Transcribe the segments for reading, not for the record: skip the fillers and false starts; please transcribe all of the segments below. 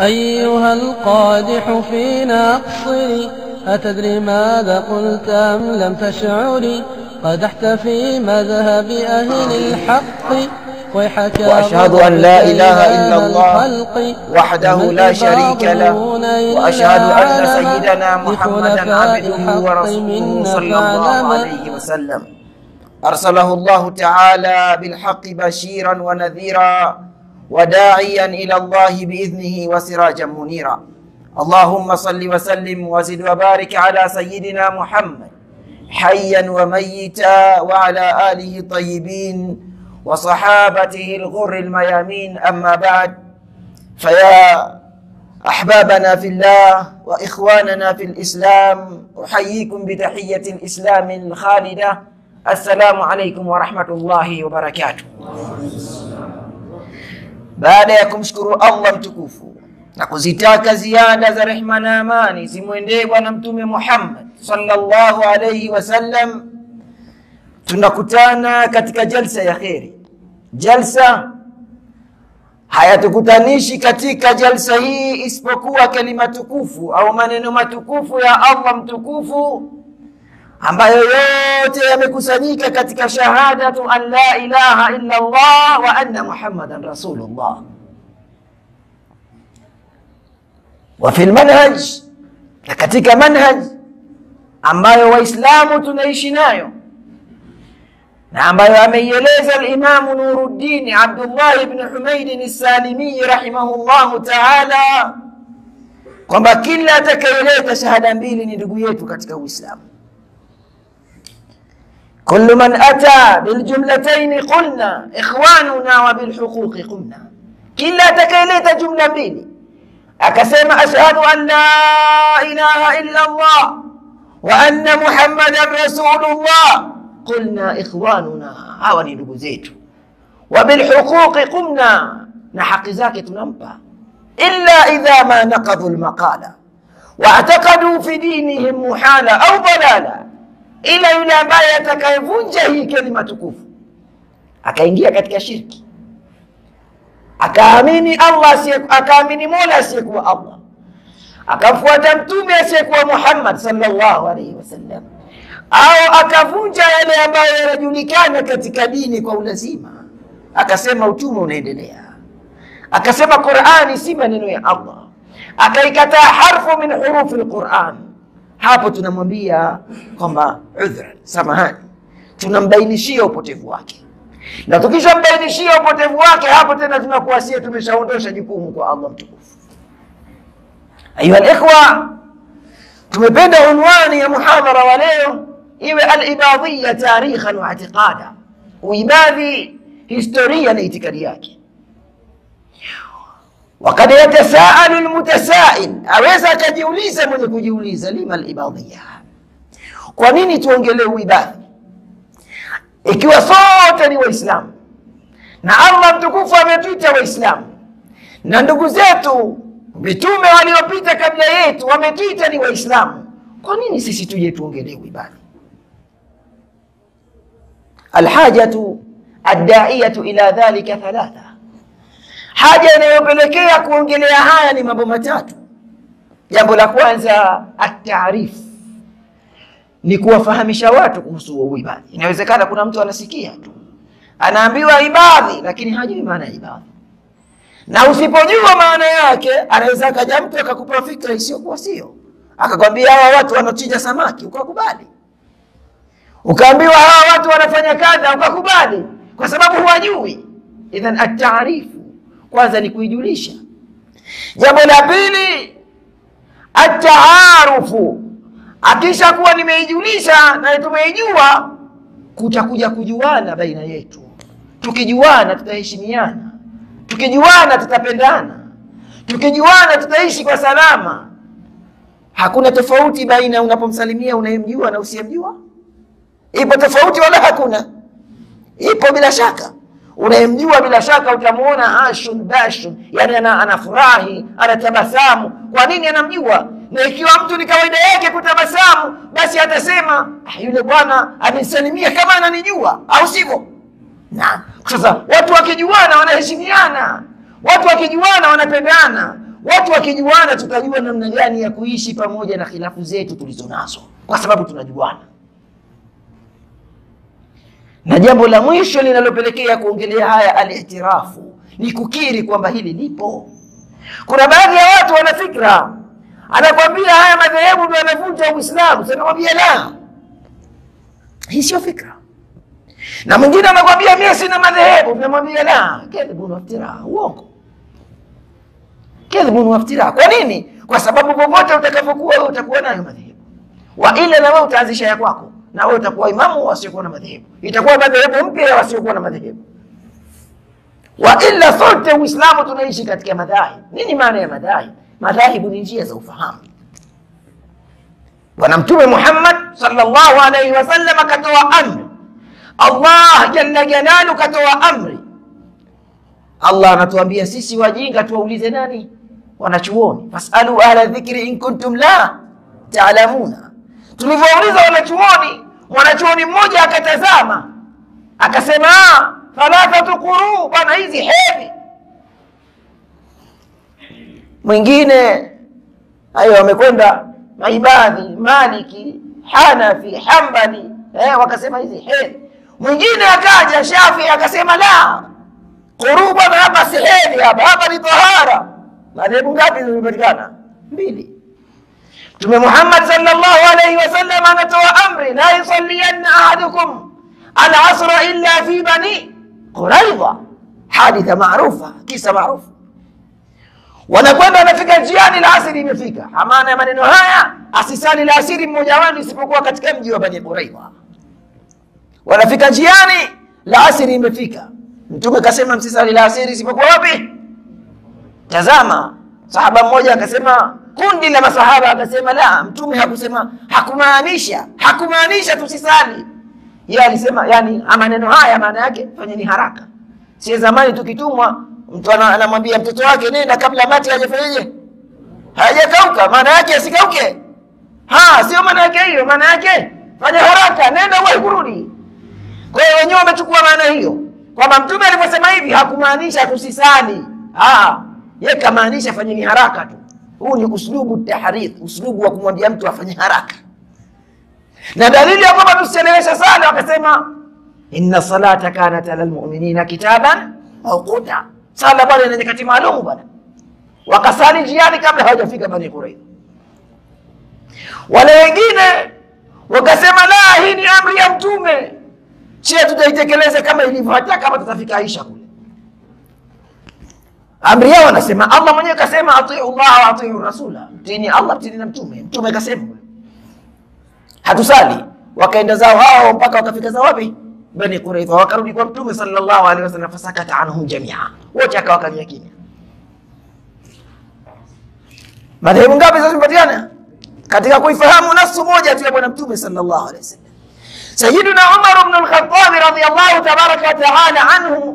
أيها القادح فينا أقصري، أتدري ماذا قلت أم لم تشعري؟ قدحت في مذهب أهل الحق، ويحك وأشهد أن لا إله إلا الله وحده لا شريك له، وأشهد أن سيدنا محمدا عبده ورسوله صلى الله عليه وسلم أرسله الله تعالى بالحق بشيرا ونذيرا وداعيا إلى الله بإذنه وسراجا منيرا. اللهم صل وسلم وزد وبارك على سيدنا محمد حيا وميتا، وعلى آله الطيبين وصحابته الغر الميامين. أما بعد، فيا أحبابنا في الله وإخواننا في الإسلام، أحييكم بتحية الإسلام الخالدة. السلام عليكم ورحمة الله وبركاته. Baada ya kumshukuru Allah mtukufu na kuzitaka ziada za rehema na amani zimwendee bwana mtume Muhammad sallallahu alayhi wasallam, tunakutana katika jalsa ya kheri. Jalsa hayatukutanishi katika jalsa hii isipokuwa kalima tukufu au maneno matukufu ya Allah mtukufu, ambayo yote yamekusanyika katika shahadatu an la ilaha illa Allah wa anna Muhammadan Rasulullah. Wa fil manhaj, na katika manhaj ambayo waislamu tunaishi nayo na ambayo ameieleza al-Imam Nuruddin Abdullah ibn Humayd as-Salimi rahimahullahu ta'ala, kwamba kila atakayeleta shahada mbili ni ndugu yetu katika Uislamu. كل من أتى بالجملتين قلنا إخواننا وبالحقوق قمنا. كلا تكيلت جملة بيني أكسم أشهد أن لا إله إلا الله وأن محمد رسول الله، قلنا إخواننا هاوني نبوزيت، وبالحقوق قمنا نحق ذاك تنمبا، إلا إذا ما نقضوا المقالة واعتقدوا في دينهم محالة أو ضلالة، ila yule ambaye atakayevunja hii kalima tukufu akaingia katika shirki, akaamini Allah akaamini Mola asiyekuwa Allah, akafuata mtume asiyekuwa Muhammad sallallahu alaihi wasallam, au akavunja yale ambayo yanajulikana katika dini kwa ulazima, akasema utume unaendelea, akasema Qur'ani si maneno ya Allah, akaikataa harfu min hurufi al-Qur'an, hapo tunamwambia kwamba udhra, samahani, tunambainishia upotevu wake. Na tukishambainishia upotevu wake, hapo tena tunakuwa sisi tumeshaondosha jukumu kwa Allah mtukufu. Ayuha al-ikhwa, tumependa unwani ya muhadhara wa leo iwe al-ibadhiyya tarikhan wa i'tiqada, uibadhi historia na itikadi yake. وقد يتساءل المتسائل، aweza akajiuliza mwenye kujiuliza, lima al-ibadhiyya, kwa nini tuongelee uibadhi ikiwa sote ni waislamu na Allah mtukufu ametuita waislamu na ndugu zetu mitume waliopita kabla yetu wametuita ni waislamu? Kwa nini sisi tuje tuongelee uibadhi? Alhajatu ad-da'iyatu ila dhalika thalatha, haja inayopelekea kuongelea haya ni mambo matatu. Jambo la kwanza, at-ta'rif, ni kuwafahamisha watu kuhusu uibadhi. Inawezekana kuna mtu anasikia tu anaambiwa ibadhi lakini hajui maana ya ibadhi, na usipojua maana yake anaweza kaja mtu akakupa fikra isiyokuwa sio, akakwambia hawa watu wanachinja samaki ukakubali, ukaambiwa hawa watu wanafanya kadha ukakubali, kwa sababu huwajui. Idhan at-ta'rif kwanza ni kuijulisha. Jambo la pili, at-ta'arufu, akisha kuwa nimeijulisha na tumeijua, kutakuja kujuana baina yetu. Tukijuana tutaheshimiana, tukijuana tutapendana, tukijuana tutaishi kwa salama. Hakuna tofauti baina unapomsalimia unayemjua na usiyemjua. Ipo tofauti wala hakuna? Ipo bila shaka. Unayemjua bila shaka utamuona hashun bashun, yani anafurahi, anatabasamu. Kwa nini? Anamjua. Na ikiwa mtu ni kawaida yake kutabasamu, basi atasema yule bwana amenisalimia kama ananijua, au sivyo? Na sasa watu wakijuana wanaheshimiana, watu wakijuana wanapendana, Watu wakijuana tutajua namna gani ya kuishi pamoja na khilafu zetu tulizonazo, kwa sababu tunajuana. Na jambo la mwisho linalopelekea kuongelea haya al-i'tirafu ni kukiri kwamba hili lipo. Kuna baadhi ya watu wana fikra, anakwambia haya madhehebu ndio yanavunja Uislamu, sasa namwambia la, hii sio fikra. Na mwingine anakwambia mimi sina madhehebu, namwambia la, kadhibu na iftira, uongo. Kadhibu na iftira. Kwa nini? Kwa sababu popote utakapokuwa wewe utakuwa nayo madhehebu. Wa ila na wewe utaanzisha ya kwako, na wewe utakuwa imamu wasiokuwa na madhehebu. Itakuwa madhehebu mpya ya wasiokuwa na madhehebu. Wa illa sote Uislamu tunaishi katika madhahibu. Nini maana ya madhahibu? Madhahibu ni njia za ufahamu. Bwana Mtume Muhammad sallallahu alayhi wasallam akatoa amri. Allah jalla jalaluhu katoa amri. Allah anatuambia sisi wajinga tuwaulize nani? Wanachuoni. Fasalu ahla dhikri in kuntum la ta'lamuna. Tulivyouliza wanachuoni, mwanachuoni mmoja akatazama akasema thalathatu quru, bwana hizi hedhi. Mwingine hayo wamekwenda Maibadhi, Maliki, Hanafi, Hanbali, wakasema hizi hedhi. Mwingine akaja Shafi akasema la, quru bwana hapa si hedhi, hapa ni tahara. Madhehebu ngapi zimepatikana? 2. Mtume Muhammad sallallahu alayhi wasallam anatoa amri, la yusalliyanna ahadukum al-asra illa fi bani Quraidha. Haditha maarufa, kisa maarufu. Wanakwenda wanafika njiani, al-asri imefika. Amana ya maneno haya, asisali al-asri mmoja wao isipokuwa katika mji wa Bani Quraidha. Wanafika njiani, al-asri imefika. Mtume kasema msisali al-asri isipokuwa wapi? Tazama, sahaba mmoja akasema, kundi la masahaba akasema la, Mtume hakusema, hakumaanisha tusisali. Yeye alisema yani maneno haya maana yake fanyeni haraka. Si zamani tukitumwa mtu anamwambia mtoto wake nenda kabla mati hajafanyaje? Hajakauka, maana yake asikauke. Sio maana yake hiyo, maana yake fanya haraka, nenda wewe kurudi. Kwa hiyo wenyewe wamechukua maana hiyo. Kwamba Mtume aliposema hivi hakumaanisha tusisali. Yeye kamaanisha fanyeni haraka tu. Huu ni uslubu tahrith, uslubu wa kumwambia mtu afanye haraka. Na dalili ya kwamba tusichelewesha sala wakasema inna salata kanat alal mu'minina kitaban mawquta. Sala bwana ni nyakati maalum bwana. Wakasali jiani kabla hawajafika Bani Quraidha. Wale wengine wakasema la, hii ni amri ya Mtume, sisi tutaitekeleza kama ilivyo, hata kama tutafika Aisha kule. Amri yao wanasema, Allah mwenyewe kasema atiu Allah wa atiu Rasula, mtini Allah mtini na Mtume. Mtume kasema hatusali. Wakaenda zao hao mpaka wakafika zao wapi? Bani Quraidha. Wakarudi kwa Mtume sallallahu alaihi wasallam, fasakata anhum jamia, wote akawakalia kimya. Madhehebu ngapi sasa zimepatikana katika kuifahamu nafsi moja tu ya Bwana Mtume sallallahu alaihi wasallam? Sayyiduna Umar ibn al-Khattab radhiyallahu tabaraka wa ta'ala anhu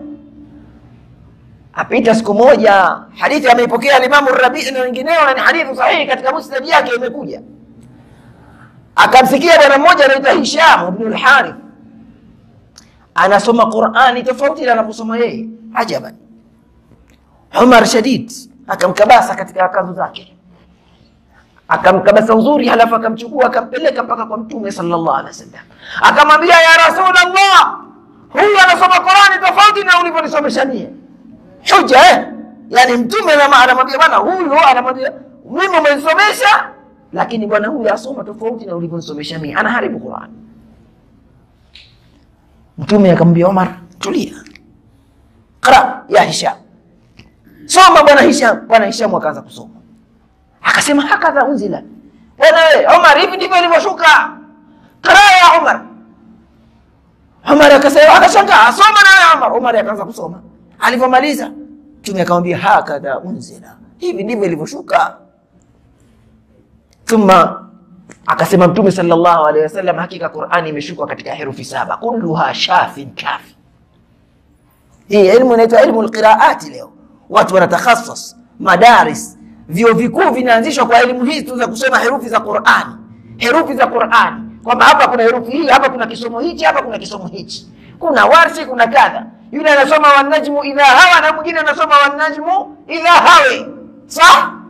apita siku moja, hadithi ameipokea al-Imam ar-Rabi' na wengineo, na ni hadithi sahihi katika musnad yake imekuja. Akamsikia bwana mmoja anaitwa Hisham ibn al-Harith anasoma Qur'ani tofauti na anaposoma yeye. Ajaban. Umar shadid akamkabasa katika kanzu zake, akamkabasa uzuri, halafu akamchukua akampeleka mpaka kwa Mtume sallallahu alaihi wasallam. Akamwambia, ya Rasulullah, huyu anasoma Qur'ani tofauti na ulivyonisomesha mie. Hujja yani Mtume anamwambia bwana huyu, anamwambia mimi umenisomesha, lakini bwana huyu asoma tofauti na ulivyonisomesha mimi, anaharibu Qur'an. Mtume akamwambia Umar, tulia, qra ya Hisham, soma bwana Hisham. Bwana Hisham akaanza kusoma, akasema hakadha unzila. Bwana Umar, hivi ndivyo ilivyoshuka, qra ya Umar. Umar akasema, akashangaa, soma na Umar. Umar akaanza kusoma. Alipomaliza Mtume akamwambia hakadha unzila, hivi ndivyo ilivyoshuka. Thumma akasema Mtume sallallahu alaihi wasallam, hakika Qur'ani imeshuka katika herufi 7, kulluha shafin kafi. Hii elimu inaitwa elimu al-qiraat. Leo watu wanatakhassas, madaris, vyuo vikuu vinaanzishwa kwa elimu hizi tu za kusoma herufi za Qur'ani. Herufi za Qur'ani, kwamba hapa kuna herufi hii, hapa kuna kisomo hichi, hapa kuna kisomo hichi, kuna warshi, kuna kadha. Yule anasoma wan najmu idha hawa na mwingine anasoma wan najmu idha hawi. Sawa?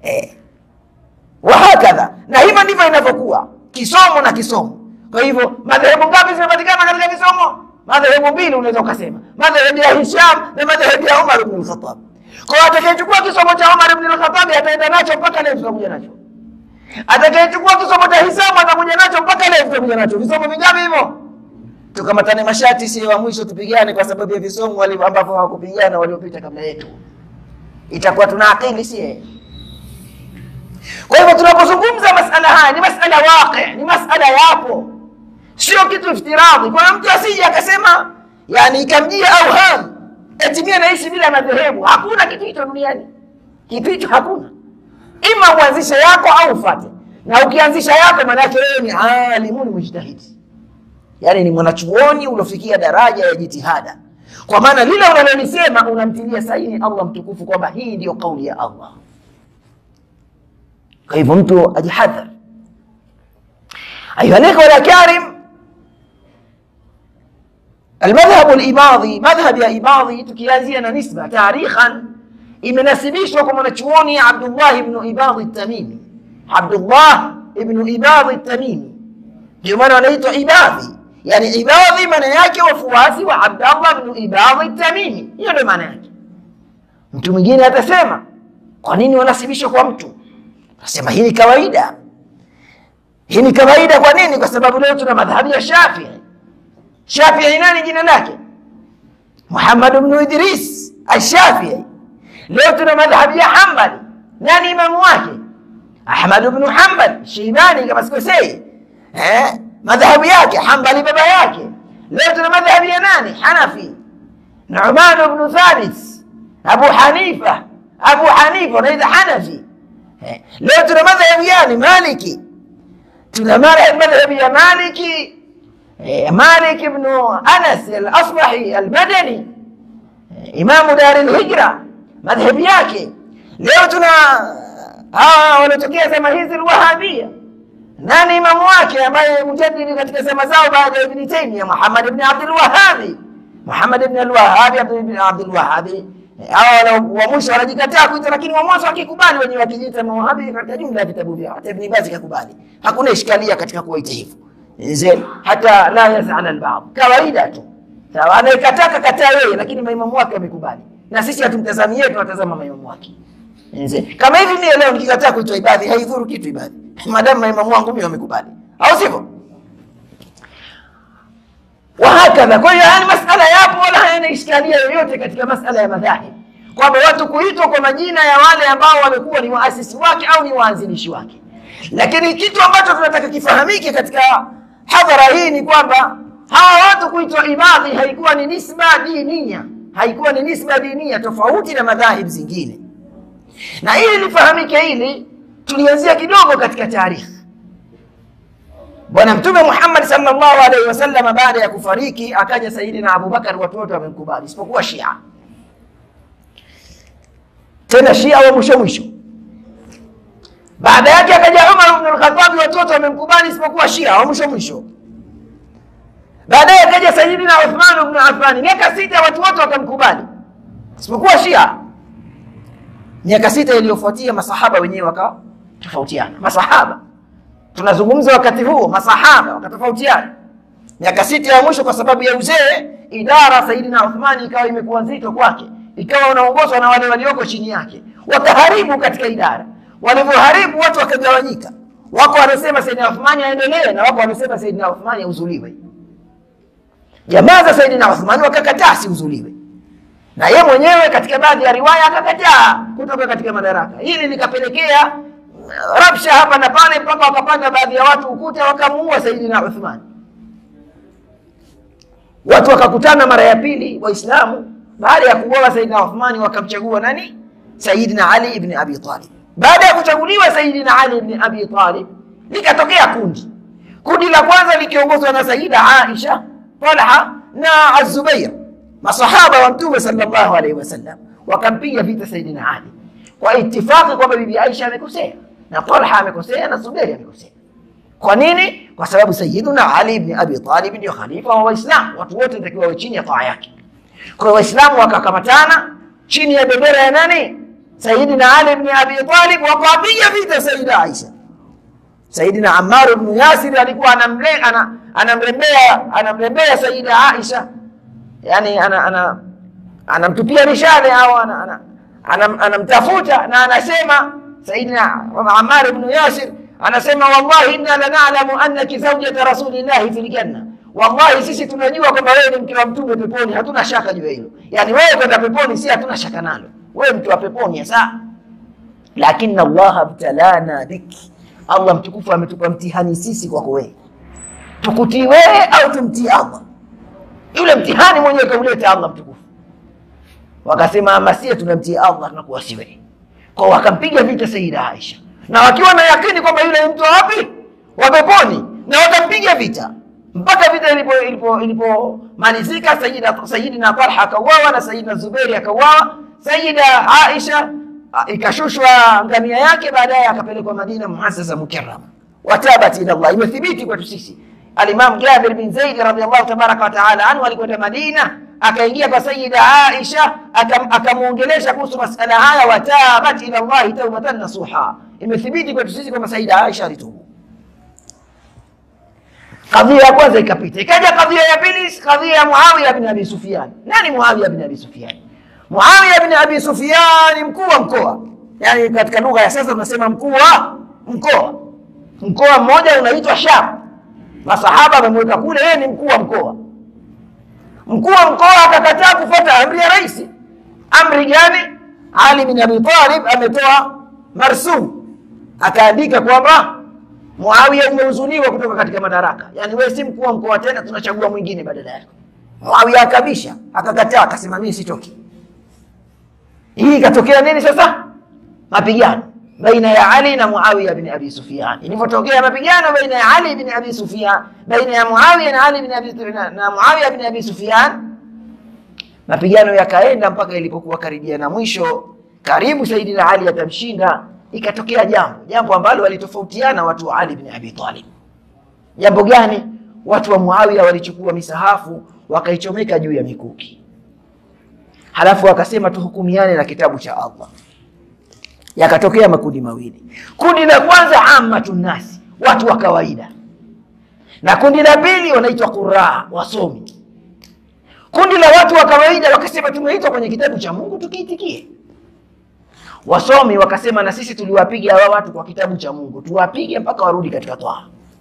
Wahakadha, na hivyo ndivyo inavyokuwa kisomo na kisomo. Kwa hivyo madhehebu ngapi zinapatikana katika kisomo? Madhehebu mbili unaweza ukasema, madhehebu ya Hisham na madhehebu ya Umar ibn al-Khattab. Kwa atakayechukua kisomo cha Umar ibn al-Khattab ataenda nacho mpaka leo tutakuja nacho. Atakayechukua kisomo cha Hisham atakuja nacho mpaka leo tutakuja nacho. Visomo vingapi hivyo? Tukamatane mashati si wa mwisho tupigane kwa sababu ya visomo wale ambao hawakupigana waliopita kabla yetu. Itakuwa tuna akili si? Kwa hivyo tunapozungumza masala haya ni masala waqi', ni masala yapo. Sio kitu iftiradhi. Kwa mtu asije akasema yani ikamjia auham eti mimi naishi bila madhehebu. Hakuna kitu hicho duniani. Kitu hicho hakuna. Ima uanzishe yako au ufuate. Na ukianzisha yako maana yake wewe ni alimun mujtahidi. Yani ni mwanachuoni ulofikia daraja ya jitihada. Kwa maana lile unalolisema unamtilia saini Allah mtukufu kwamba hii ndio kauli ya Allah. Kwa hivyo mtu ajihadhar. Ayuha al-ikhwa al-karim, المذهب الإباضي، مذهب يا إباضي تكيازينا نسبة تاريخا imenasibishwa kwa mwanachuoni Abdullah ibn Ibadh at-Tamimi. Abdullah ibn Ibadh at-Tamimi ndio maana anaitwa Ibadhi, yani Ibadhi maana yake wafuasi wa Abdullah ibn Ibadh at-Tamimi. Hiyo ndio maana yake. Mtu mwingine atasema kwa nini wanasibishwa kwa mtu? Anasema hii ni kawaida. Hii ni kawaida kwa nini? Kwa sababu leo tuna madhhabi ya Shafi'i. Shafi'i nani jina lake? Muhammad ibn Idris al-Shafi'i. Leo tuna madhhabi ya Hanbali. Nani imamu wake? Ahmad ibn Hanbal Shaybani kama sikosei. Madhhabi yake Hanbali baba yake. Leo tuna madhhabi ya nani? Hanafi. Nu'man ibn Thabit. Abu Hanifa anaitwa Hanafi. Leo tuna madhhabi yani Maliki. Tuna madhhabi ya Maliki. مالك ابن أنس الأصبحي المدني إمام دار الهجرة مذهب yake. Leo tuna wanatokea zama hizi al-Wahabia. Nani imamu wake ambaye mujaddidi katika zama zao baada ya Ibn Taymiyyah? Muhammad ibn Abdul Wahhab. Muhammad ibn al-Wahhab ibn Abdul Wahhab. Wa mwisho wanajikataa kuita, lakini wa mwanzo wakikubali wenyewe wakijiita Wahabi katika jumla ya vitabu vyao. Hata Ibn Baz kakubali. Hakuna ishkalia katika kuwaita hivyo. Nzee hata la yaz'al al-ba'd. Kawaida tu. Sawa, anayekataka kataa yeye lakini maimamu wake wamekubali. Na sisi hatumtazamii yetu, tunatazama maimamu wake. Nzee kama hivi mimi leo nikikataa kuitwa ibadhi haidhuru kitu ibadhi. Madam maimamu wangu mimi wamekubali. Au sivyo? Wahakadha. Kwa hiyo yani masala yapo wala hayana ishkalia yoyote katika masala ya madhahib. Kwamba watu kuitwa kwa majina ya wale ambao wamekuwa ni waasisi wake au ni waanzilishi wake. Lakini kitu ambacho tunataka kifahamike katika hadhara hii ni kwamba hawa watu kuitwa ibadhi haikuwa ni nisba dinia. Haikuwa ni nisba dinia tofauti na madhahib zingine. Na ili lifahamike hili tulianzia kidogo katika taarikhi. Bwana Mtume Muhammad sallallahu alaihi wasallam baada ya kufariki akaja Sayyidina Abu Bakar, watu wote wamemkubali isipokuwa Shia. Tena Shia wa mwisho. Baada yake akaja Umar ibn al-Khattab, watu wote wamemkubali isipokuwa Shia wa mwisho. Baadaye akaja Sayyidina Uthman ibn Affan, miaka 6 watu wote wakamkubali isipokuwa Shia. Miaka 6 iliyofuatia masahaba wenyewe wakatofautiana. Masahaba tunazungumza wakati huo, masahaba wakatofautiana. Miaka 6 ya mwisho kwa sababu ya uzee, idara Sayyidina Uthman ikawa imekuwa nzito kwake, ikawa unaongozwa na wale walioko chini yake, wakaharibu katika idara. Walivyoharibu watu wakagawanyika. Wako wanasema Sayyidina Uthman aendelee na wako wanasema Sayyidina Uthman auzuliwe. Jamaa za Sayyidina Uthman wakakataa siuzuliwe. Na yeye mwenyewe katika baadhi ya riwaya akakataa kutoka katika madaraka. Hili likapelekea rabsha hapa na pale mpaka wakapanda baadhi ya watu ukuta wakamuua Sayyidina Uthman. Watu wakakutana mara ya pili Waislamu baada ya kuuawa Sayyidina Uthman wakamchagua nani? Sayyidina Ali ibn Abi Talib. Baada ya kuchaguliwa Sayyidina Ali ibn Abi Talib likatokea kundi. Kundi la kwanza likiongozwa na Sayyida Aisha, Talha na Az-Zubair, masahaba wa Mtume sallallahu alaihi wasallam, wakampiga vita Sayyidina Ali kwa itifaki kwamba bibi Aisha amekosea na Talha amekosea na Zubair amekosea. Kwa nini? Kwa sababu Sayyidina Ali ibn Abi Talib ndio khalifa wa Waislamu, watu wote natakiwa wawe chini ya taa yake. Kwa Waislamu wakakamatana chini ya bendera ya nani? Sayyidina Ali ibn Abi Talib wakapiga vita Sayyida Aisha. Sayyidina Ammar ibn Yasir alikuwa anamrembea Sayyida Aisha, yani anamtupia mishale au anamtafuta, na anasema Sayyidina Ammar ibn Yasir anasema, wallahi inna lana'lamu annaki zawjata rasulillahi fil janna, wallahi sisi tunajua kwamba wewe ni mke wa mtume peponi, hatuna shaka juu hilo. Yani wewe kwenda peponi si hatuna shaka nalo, wewe mke wa peponi sasa. Lakini Allah abtalana biki, Allah mtukufu ametupa mtihani sisi kwako wewe, tukutii wewe au tumtii Allah. Yule mtihani mwenyewe kauleta Allah mtukufu. Wakasema ama sisi tunamtii Allah tunakuwa si wewe. Kwa wakampiga vita Sayyida Aisha, na wakiwa na yakini kwamba yule mtu wapi wa peponi, na wakampiga vita mpaka vita ilipomalizika. Sayyidina Talha akauawa na Sayyidina Zubairi akauawa. Sayyida Aisha ikashushwa ngamia yake, baadaye akapelekwa Madina muhassasa mukarrama. Watabat ila Allah, imethibiti kwetu sisi. Al-Imam Jabir bin Zaid radhiyallahu tabaraka wa taala anhu alikwenda Madina, akaingia kwa Sayyida Aisha, akamuongelesha kuhusu masala haya. Watabat ila Allah tawbatan nasuha, imethibiti kwetu sisi kwamba Sayyida Aisha alitubu. Kadhia ya kwanza ikapita, ikaja kadhia ya pili, kadhia ya Muawiya bin Abi Sufyan. Nani Muawiya bin Abi Sufyan? Muawiya bin Abi Sufyan mkuu wa mkoa, yani katika lugha ya sasa tunasema mkuu wa mkoa. Mkoa mmoja unaitwa Sham, masahaba wamemweka kule, yeye ni mkuu wa mkoa. Mkuu wa mkoa akakataa kufuata amri ya rais. Amri gani? Ali bin Abi Talib ametoa marsum, akaandika kwamba Muawiya umehuzuniwa kutoka katika madaraka, yani wewe si mkuu wa mkoa tena, tunachagua mwingine badala yake. Muawiya akabisha, akakataa, akasema mimi sitoki. Hii ikatokea nini sasa? Mapigano baina ya Ali na Muawiya bin Abi Sufyan. Ilipotokea mapigano baina ya Ali bin Abi Sufyan, baina ya Muawiya na Ali bin Abi na Muawiya bin Abi Sufyan, mapigano yakaenda mpaka ilipokuwa karibia na mwisho, karibu Sayyidina Ali atamshinda, ikatokea jambo ambalo walitofautiana watu wa Ali bin Abi Talib. Jambo gani? Watu wa Muawiya walichukua misahafu wakaichomeka juu ya mikuki, halafu wakasema tuhukumiane na kitabu cha Allah. Yakatokea makundi mawili. Kundi la kwanza ammatun nasi, watu wa kawaida, na kundi la pili wanaitwa qurra, wasomi. Kundi la watu wa kawaida wakasema tumeitwa kwenye kitabu cha Mungu tukiitikie. Wasomi wakasema na sisi tuliwapiga hawa watu kwa kitabu cha Mungu, tuwapige mpaka warudi katika toa.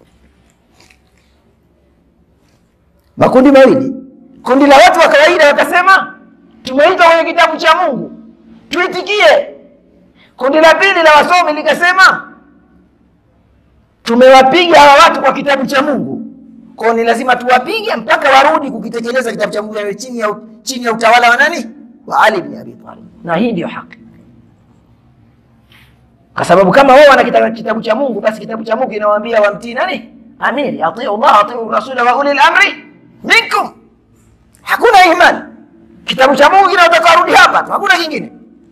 Makundi mawili. Kundi la watu wa kawaida wakasema tumeitwa kwenye kitabu cha Mungu, tuitikie. Kundi la pili la wasomi likasema tumewapiga hawa watu kwa kitabu cha Mungu, kwa ni lazima tuwapige mpaka warudi kukitekeleza kitabu cha Mungu, yawe chini ya utawala wa nani? Wa Ali ibn Abi Talib. Na hii ndio haki, kwa sababu kama wao wana kitabu cha Mungu, basi kitabu cha Mungu inawaambia wamtii nani? Amiri. Atiu Allah, atiu Rasul wa ulil amri minkum. Hakuna imani, kitabu cha Mungu kinataka arudi hapa tu, hakuna kingine.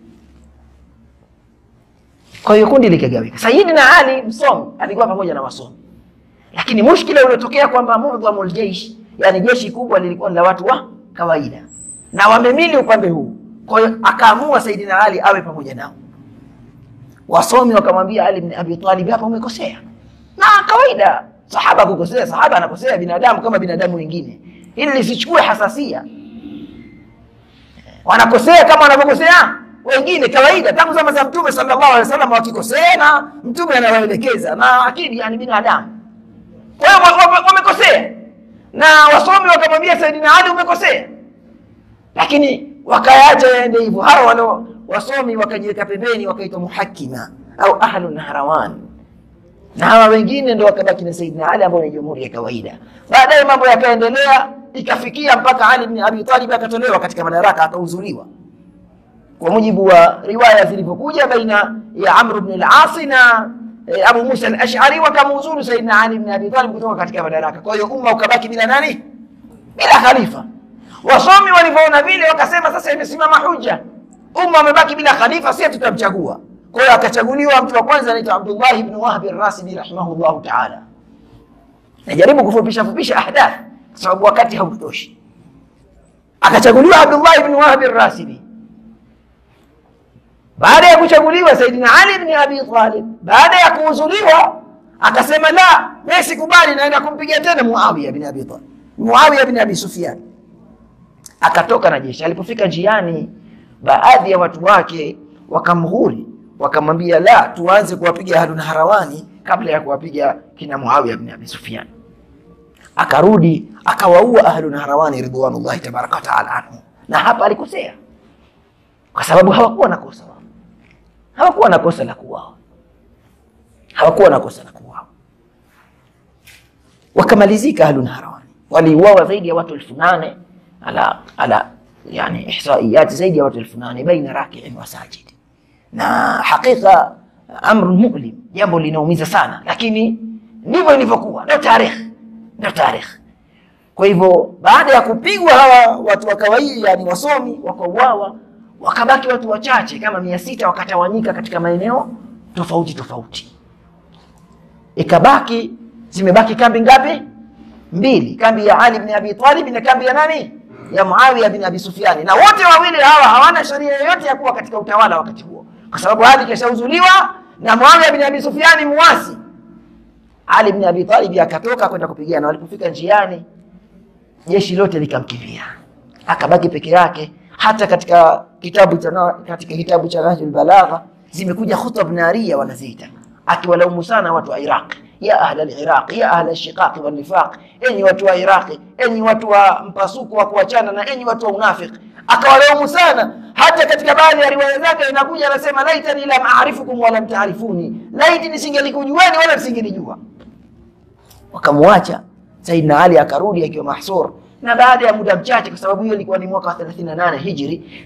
Kwa hiyo kundi likagawika. Sayyidina Ali msomi alikuwa pamoja na wasomi, lakini mushkila uliotokea kwamba muadhamul jeish, yani jeshi kubwa lilikuwa la watu wa kawaida na wamemili upande huu. Kwa hiyo akaamua Sayyidina Ali awe pamoja nao. Wasomi wakamwambia Ali ibn Abi Talib, hapa umekosea. Na kawaida sahaba kukosea, sahaba anakosea, binadamu kama binadamu wengine, ili lisichukue hasasia. Wanakosea kama wanavyokosea wengine kawaida. Tangu zama za Mtume sallallahu alaihi wasallam wakikosea na Mtume anawaelekeza, na akili yani binadamu. Kwa hiyo wamekosea, na wasomi wakamwambia Sayyidina Ali umekosea, lakini wakaacha yaende hivyo. Hao wale wasomi wakajiweka pembeni, wakaitwa muhakima au ahlun nahrawan, na hawa wengine ndio wakabaki na Sayyidina Ali ambao ni jamhuri ya kawaida. Baadaye mambo yakaendelea, ikafikia mpaka Ali ibn Abi Talib akatolewa katika madaraka, akauzuliwa kwa mujibu wa riwaya zilivyokuja baina ya Amr ibn al-As na Abu Musa al-Ash'ari, wakamuzuru Sayyidina Ali ibn Abi Talib kutoka katika madaraka. Kwa hiyo umma ukabaki bila nani? Bila khalifa. Wasomi walipoona vile wakasema sasa imesimama hujja, umma umebaki bila khalifa, sisi tutamchagua. Kwa hiyo akachaguliwa mtu wa kwanza anaitwa Abdullah ibn Wahb al-Rasibi rahimahullahu ta'ala. Najaribu kufupisha ahdath kwa sababu wakati hautoshi. Akachaguliwa Abdullah ibn Wahb al-Rasibi. Baada ya kuchaguliwa Saidina Ali ibn Abi Talib, baada ya kuuzuliwa, akasema la, mimi sikubali, naenda kumpigia tena Muawiya ibn Abi Talib, Muawiya ibn Abi Sufyan. Akatoka na jeshi. Alipofika njiani, baadhi ya watu wake wakamghuri, wakamwambia la, tuanze kuwapiga Ahlun Harawani kabla ya kuwapiga kina Muawiya ibn Abi Sufyan. Akarudi akawaua Ahlun Harawani ridwanullahi tabaraka wa taala anhu. Na hapa alikosea, kwa sababu hawakuwa na kosa wao, hawakuwa na kosa la kuuawa, hawakuwa na kosa la kuuawa. Wakamalizika Ahlun Harawani, waliuawa zaidi ya watu 8,000 ala yani ihsaiyat, zaidi ya watu 8,000 baina raki'in wa sajid. Na hakika amru mu'lim, jambo linaumiza sana, lakini ndivyo ilivyokuwa, ndio tarehe, ndio tarehe. Kwa hivyo baada ya kupigwa hawa watu wa kawaida, yani wasomi, wakauawa, wakabaki watu wachache kama 600, wakatawanyika katika maeneo tofauti tofauti. Ikabaki, zimebaki kambi ngapi? 2, kambi ya Ali ibn Abi Talib na kambi ya nani? Ya Muawiya ibn Abi Sufyan. Na wote wawili hawa hawana sharia yoyote ya kuwa katika utawala wakati huo, kwa sababu Ali keshauzuliwa na Muawiya ibn Abi Sufyan muasi. Ali ibn Abi Talib akatoka kwenda kupigana. Walipofika njiani, jeshi lote likamkimbia, akabaki peke yake. Hata katika kitabu cha Nahjul Balagha zimekuja khutab nariya wanaziita, akiwalaumu sana watu wa Iraq, ya ahla al-Iraq, ya ahla al-shiqaq wal nifaq, enyi watu wa Iraq, enyi watu wa mpasuko wa kuachana, na enyi watu wa unafiki. Akawalaumu sana. Hata katika baadhi ya riwaya zake inakuja anasema, laitani lam a'rifukum wa lam ta'rifuni, laiti nisingelikujueni wala msingenijua. Wakamwacha. Saidina Ali akarudi akiwa mahsur, na baada ya muda mchache, kwa sababu hiyo ilikuwa ni mwaka wa 38 Hijri,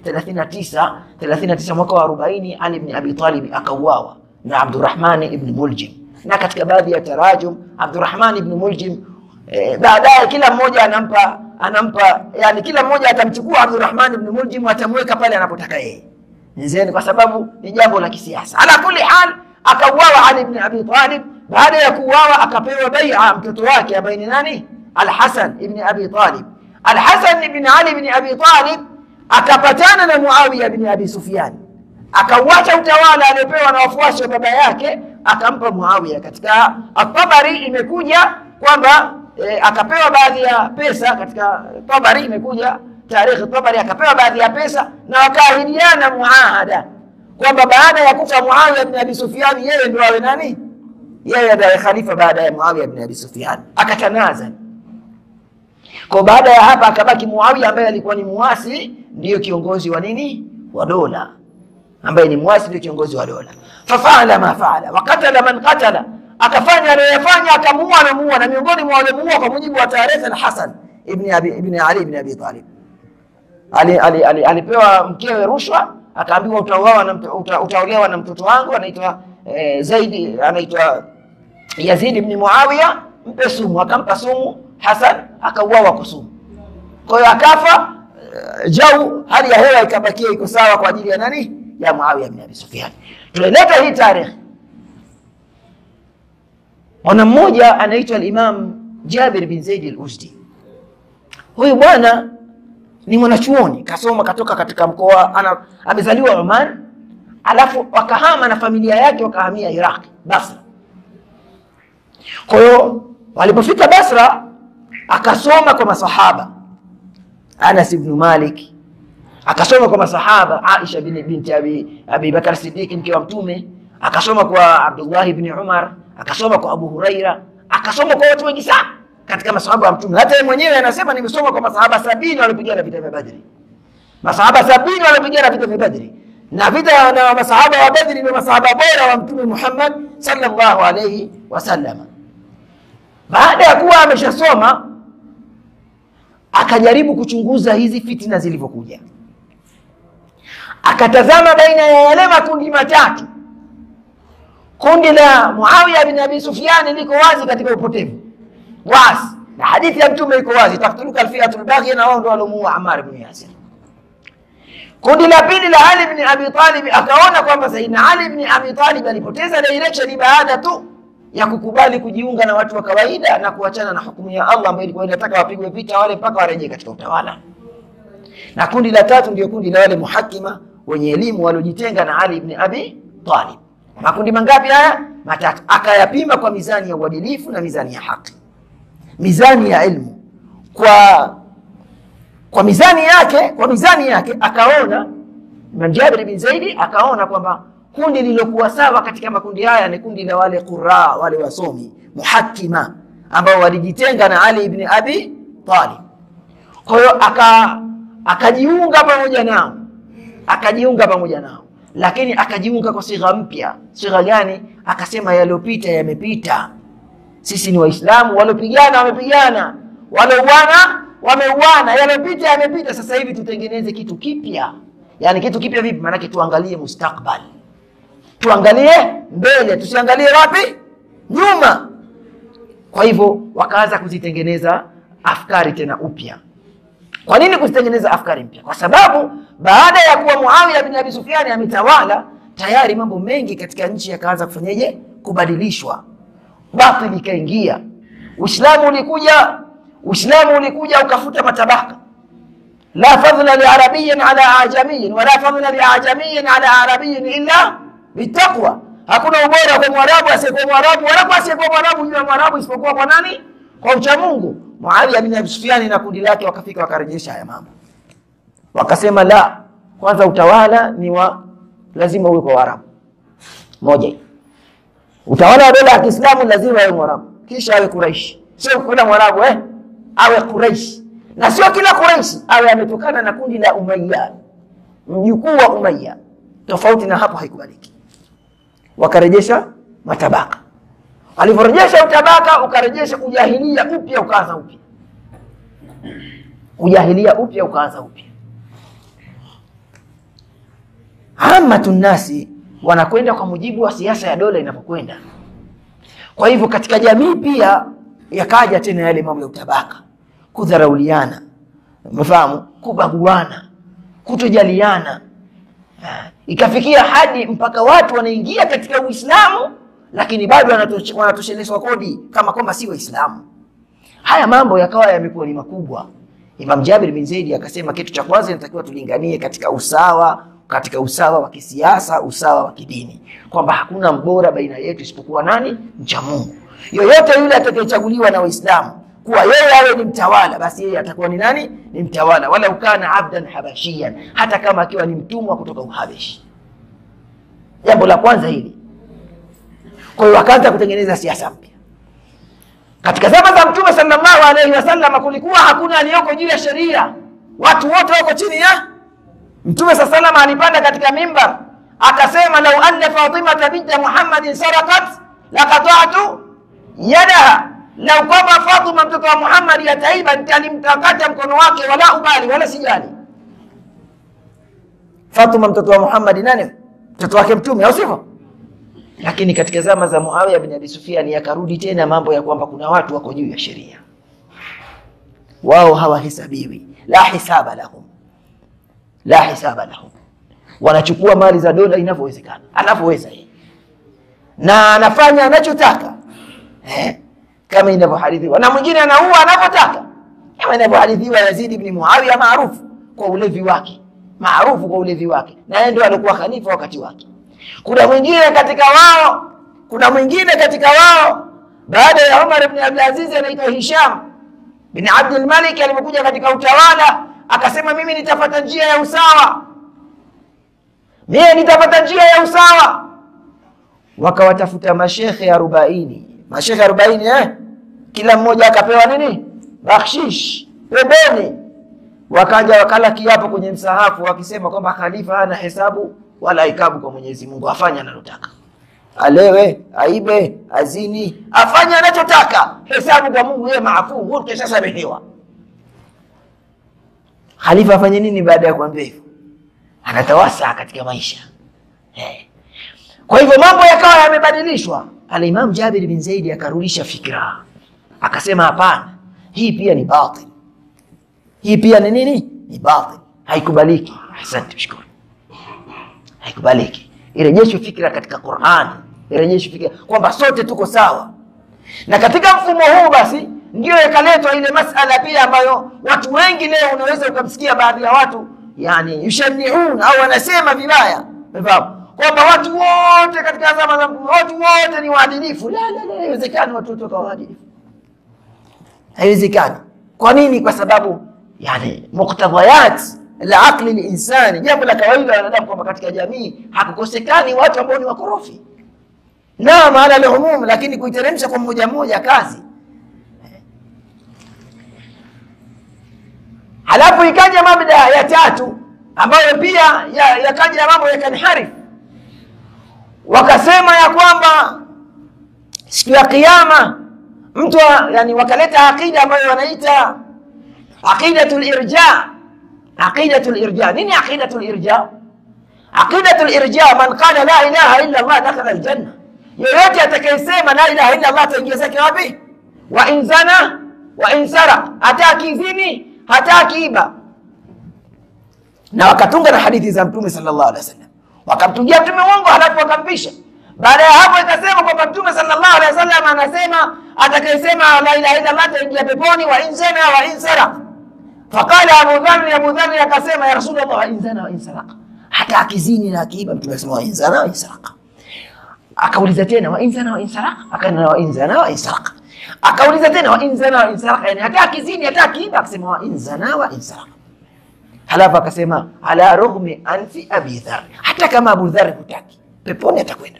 39 mwaka wa 40, Ali ibn Abi Talib akauawa na Abdurrahman ibn Muljim. Na katika baadhi ya tarajum, Abdurrahman ibn Muljim baadaye kila mmoja anampa yani kila mmoja atamchukua Abdurrahman ibn Muljim, atamweka pale anapotaka yeye, nzeni, kwa sababu ni jambo la kisiasa. Ala kulli hal, akauawa Ali ibn Abi Talib. Baada ya kuuawa, akapewa bai'a mtoto wake ambaye ni nani? Al-Hasan ibn Abi Talib. Al-Hasan ibn Ali ibn Abi Talib akapatana na Muawiya ibn Abi Sufyan, akauacha utawala aliopewa na wafuasi wa baba yake, akampa Muawiya. Katika At-Tabari imekuja kwamba akapewa baadhi ya pesa. Katika Tabari imekuja tarehe Tabari, akapewa baadhi ya pesa na wakaahidiana muahada kwamba baada ya kufa Muawiya ibn Abi Sufyan, yeye ndio awe nani? Yeye ndiye khalifa baada ya Muawiya ibn Abi Sufyan. Akatanazal. Kwa baada ya hapa akabaki Muawiya ambaye alikuwa ni muasi, ndio kiongozi wa nini? Wa dola. Ambaye ni muasi ndio kiongozi wa dola. Fafaala ma faala wa qatala man qatala, akafanya anayofanya, akamuua na muua. Na miongoni mwa wale muua kwa mujibu wa tarehe Al-Hasan ibn Ali ibn Abi Talib. Alipewa mkewe rushwa, akaambiwa utaolewa na mtoto wangu anaitwa Zaidi, anaitwa Yazid ibn Muawiya, mpe sumu. Akampa sumu Hasan, akauawa kwa sumu. Kwa hiyo akafa. Hali ya hewa ikabakia iko sawa kwa ajili ya nani? Ya Muawiya ibn Abi Sufyan. Tulileta hii tarehe. Mwana mmoja anaitwa al-Imam Jabir bin Zaid al-Ujdi. Huyu bwana ni mwanachuoni, kasoma, katoka katika mkoa, amezaliwa Oman, alafu wakahama na familia yake wakahamia Iraq, Basra. Kwa hiyo walipofika Basra, akasoma kwa masahaba. Anas ibn Malik akasoma kwa masahaba, Aisha binti Abi Bakar Siddiq mke wa Mtume, akasoma kwa Abdullah ibn Umar, akasoma kwa Abu Huraira, akasoma kwa watu wengi sana katika masahaba wa Mtume. Hata yeye mwenyewe anasema nimesoma kwa masahaba 70 walipigana vita vya Badri. Masahaba 70 walipigana vita vya Badri. Na vita na masahaba wa Badri ni masahaba bora wa Mtume Muhammad sallallahu alayhi wasallam. Baada ya kuwa ameshasoma, akajaribu kuchunguza hizi fitina zilivyokuja. Akatazama baina ya yale makundi matatu. Kundi la Muawiya bin Abi Sufyan liko wazi katika upotevu, wazi, na hadithi ya Mtume iko wazi, taqtuluka al-fi'atul baghiya, na wao ndio walomuua Ammar ibn Yasir. Kundi la pili la Ali ibn Abi Talib, akaona kwamba Sayyidina Ali ibn Abi Talib alipoteza direction baada tu ya kukubali kujiunga na watu wa kawaida na kuachana na hukumu ya Allah ambayo ilikuwa inataka wapigwe vita wale mpaka warejee katika utawala. Na kundi la tatu ndio kundi la wale muhakima wenye elimu waliojitenga na Ali ibn Abi Talib. Makundi mangapi haya? Matatu. Akayapima kwa mizani ya uadilifu na mizani ya haki. Mizani ya ilmu. Kwa mizani yake akaona, Imam Jabir bin Zaidi akaona kwamba kundi lilokuwa sawa katika makundi haya ni kundi la wale qurra, wale wasomi, muhakima, ambao walijitenga na Ali ibn Abi Talib. Kwa hiyo akajiunga pamoja nao. Lakini akajiunga kwa sigha mpya. Sigha gani? Akasema yaliyopita yamepita. Sisi ni Waislamu, walopigana wamepigana, walouana wameuana, yaliyopita yamepita. Sasa hivi tutengeneze kitu kipya. Yani kitu kipya vipi? Maana tuangalie mustakbal. Tuangalie mbele, tusiangalie wapi? Nyuma. Kwa hivyo wakaanza kuzitengeneza afkari tena upya. Kwa nini kuzitengeneza afkari mpya? Kwa sababu baada ya kuwa Muawiya bin Abi Sufyan ametawala, tayari mambo mengi katika nchi yakaanza kufanyaje? Kubadilishwa. Batili kaingia. Uislamu ulikuja ukafuta matabaka. La fadla li arabiyyin ala ajamiyyin wa la fadla li ajamiyyin ala arabiyyin illa bitaqwa. Hakuna ubora kwa Mwarabu asiyekuwa Mwarabu, wala kwa asiyekuwa Mwarabu juu ya Mwarabu isipokuwa kwa nani? Kwa ucha Mungu. Muawiya bin Abi Sufyan na kundi lake wakafika wakarejesha haya mambo. Wakasema la, kwanza utawala ni lazima uwe kwa Waarabu. Moja. Utawala wa dola ya Kiislamu lazima awe Mwarabu, kisha awe Quraish. Sio kila Mwarabu awe Quraish. Na sio kila Quraish awe ametokana na kundi la Umayya, mjukuu wa Umayya. Tofauti na hapo haikubaliki. Wakarejesha matabaka. Aliporejesha utabaka, ukarejesha ujahilia upya, ukaanza upya. Ammatun nasi wanakwenda kwa mujibu wa siasa ya dola inapokwenda. Kwa hivyo katika jamii pia yakaja tena yale mambo ya utabaka, kudharauliana, umefahamu, kubaguana, kutojaliana. Ikafikia hadi mpaka watu wanaingia katika Uislamu lakini bado wanatoshelezwa kodi kama kwamba si Waislamu. Haya mambo yakawa yamekuwa ni makubwa. Imam Jabir bin Zaidi akasema kitu cha kwanza inatakiwa tulinganie katika usawa wa kisiasa, usawa wa kidini, kwamba hakuna mbora baina yetu isipokuwa nani? Mcha Mungu. Yoyote yule atakayechaguliwa na Waislamu kuwa yeye awe ni mtawala, basi yeye atakuwa ni nani? Ni mtawala, wala ukana abdan habashiyan, hata kama akiwa ni mtumwa kutoka Uhabeshi. Jambo la kwanza hili. Kwa hiyo wakaanza kutengeneza siasa mpya. Katika zama za Mtume sallallahu alaihi wasallam kulikuwa hakuna aliyoko juu ya sheria. Watu wote wako chini ya Mtume sallallahu alaihi wasallam. Alipanda katika mimbar akasema, lau anna Fatima binti Muhammadin sarakat laqata'tu yadaha. Lau kwamba Fatima mtoto wa Muhammad ataiba, nitamkata mkono wake, wala ubali wala sijali. Fatima mtoto wa Muhammad nani? Mtoto wake Mtume, au sivyo? Lakini katika zama za Muawiya bin Abi Sufyan yakarudi tena mambo ya kwamba kuna watu wako juu ya sheria. Wao hawahesabiwi, la hisaba lahum. Wanachukua mali za dola inavyowezekana, anapoweza yeye, na anafanya anachotaka kama inavyohadithiwa. Na mwingine anaua anapotaka, kama inavyohadithiwa Yazid ibn Muawiya, maarufu kwa ulevi wake, na yeye ndio alikuwa khalifa wakati wake. Kuna mwingine katika wao baada ya Umar ibn Abdul Aziz anaitwa Hisham bin Abdul Malik, alipokuja katika utawala akasema, mimi nitafuata njia ya usawa. Wakawatafuta mashekhe 40. Kila mmoja akapewa nini? Bakshish pembeni. Wakaja wakala kiapo kwenye msahafu wakisema kwamba khalifa hana hesabu wala ikabu kwa Mwenyezi Mungu, afanye analotaka. Alewe, aibe, azini, afanye anachotaka. Hesabu kwa Mungu yeye maafu, wote sasa samehewa. Khalifa afanye nini baada ya kuambia hivyo? Anatawasa katika maisha. Kwa hivyo mambo yakawa yamebadilishwa. Al-Imam Jabir bin Zaidi akarudisha fikra. Akasema hapana, hii pia ni batil. Hii pia ni nini? Ni batil. Haikubaliki. Asante, shukuru. Haikubaliki. Irejeshwe fikra katika Qur'an. Irejeshwe fikra kwamba sote tuko sawa. Na katika mfumo huu basi ndio yakaletwa ile masala pia ambayo watu wengi leo unaweza ukamsikia baadhi ya watu yani yushaniun au wanasema vibaya, umefahamu, kwamba watu wote katika zama za watu wote ni waadilifu. La, haiwezekani watu wote kwa waadilifu, haiwezekani. Kwa nini? Kwa sababu yani muktadhayat la aqli al-insani, jambo la kawaida la wanadamu, kwamba katika jamii hakukosekani watu ambao ni wakorofi, na maana al-umum, lakini kuiteremsha kwa mmoja mmoja kazi. Halafu ikaja mabda ya tatu ambayo pia yakaja ya mambo yakanharif, wakasema ya kwamba siku ya kiyama mtu yani, wakaleta aqida ambayo wanaita aqidatul irja. Aqidatul irja, nini aqidatul irja? Aqidatul irja, man qala la ilaha illa Allah dakhala aljanna, yoyote atakayesema la ilaha illa Allah ataingia zake wapi? Wa in zana wa in sara, hataki zini hataki iba. Na wakatunga na hadithi za Mtume sallallahu alaihi wasallam, wakamtungia Mtume uongo, halafu wakampisha. Baada ya hapo ikasema kwamba Mtume sallallahu alaihi wasallam anasema atakayesema la ilaha illa Allah ataingia peponi, wa in zana wa in sara. Faqala Abu Dharr akasema, ya Rasulullah, wa in zana wa in sara, hata akizini na akiiba. Mtume akasema wa in zana wa in sara. Akauliza tena wa in zana wa in sara, akana wa in zana wa in sara. Akauliza tena wa in zana wa in sara, yani hata akizini hata akiiba, akasema wa in zana wa in sara. Halafu akasema ala rughmi anfi Abi Dharr, hata kama Abu Dharr hutaki, peponi atakwenda.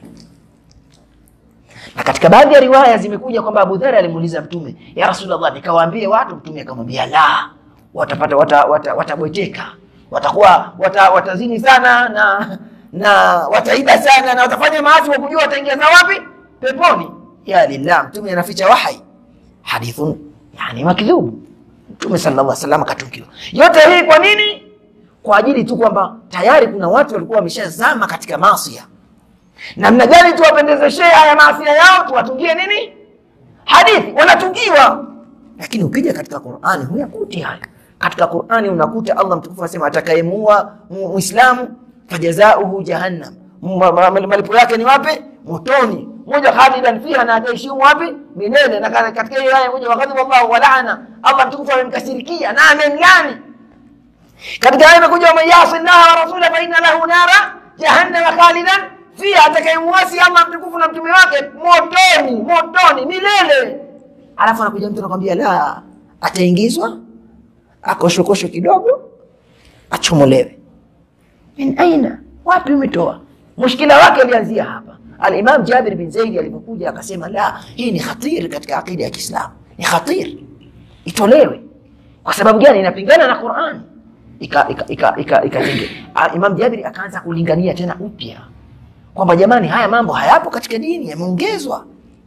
Na katika baadhi ya riwaya zimekuja kwamba Abu Dharr alimuuliza Mtume, ya Rasulullah, nikawaambie watu? Mtume akamwambia la, watapata watabweteka, watakuwa watazini sana na wataiba sana na watafanya maasi, wa kujua wataingia za wapi? Peponi. Ya lillah, Mtume anaficha wahi, hadithun yani makdhub. Mtume sallallahu alaihi wasallam katungiwa yote hii. Kwa nini? Kwa ajili tu kwamba tayari kuna watu walikuwa wameshazama katika maasi. Namna gani tuwapendezeshe haya maasi yao? Tuwatungie nini? Hadithi. Wanatungiwa. Lakini ukija katika Qur'ani huyakuti haya. Katika Qur'ani unakuta Allah mtukufu anasema atakayemua Muislamu fajazauhu jahannam, malipo yake ni wapi? Motoni, moja khalidan fiha, na ataishi wapi? Milele. Na katika hiyo aya moja wakati wallahu walana, Allah mtukufu amemkasirikia na amemlani. Katika aya imekuja wa yasi Allah wa rasula fa inna lahu nara jahannam khalidan fiha, atakayemwasi Allah mtukufu na mtume wake motoni milele. Alafu anakuja mtu anakuambia la, ataingizwa akoshokosho kidogo achomolewe. Min aina, wapi umetoa? Mushkila wake alianzia hapa. Al-Imam Jabir bin Zaid alipokuja akasema la, hii ni khatir katika akida ya Kiislamu, ni khatir, itolewe. Kwa sababu gani? Inapingana na Qur'an. Ikatenge. Imam Jabir akaanza kulingania tena upya kwamba jamani, haya mambo hayapo katika dini, yameongezwa.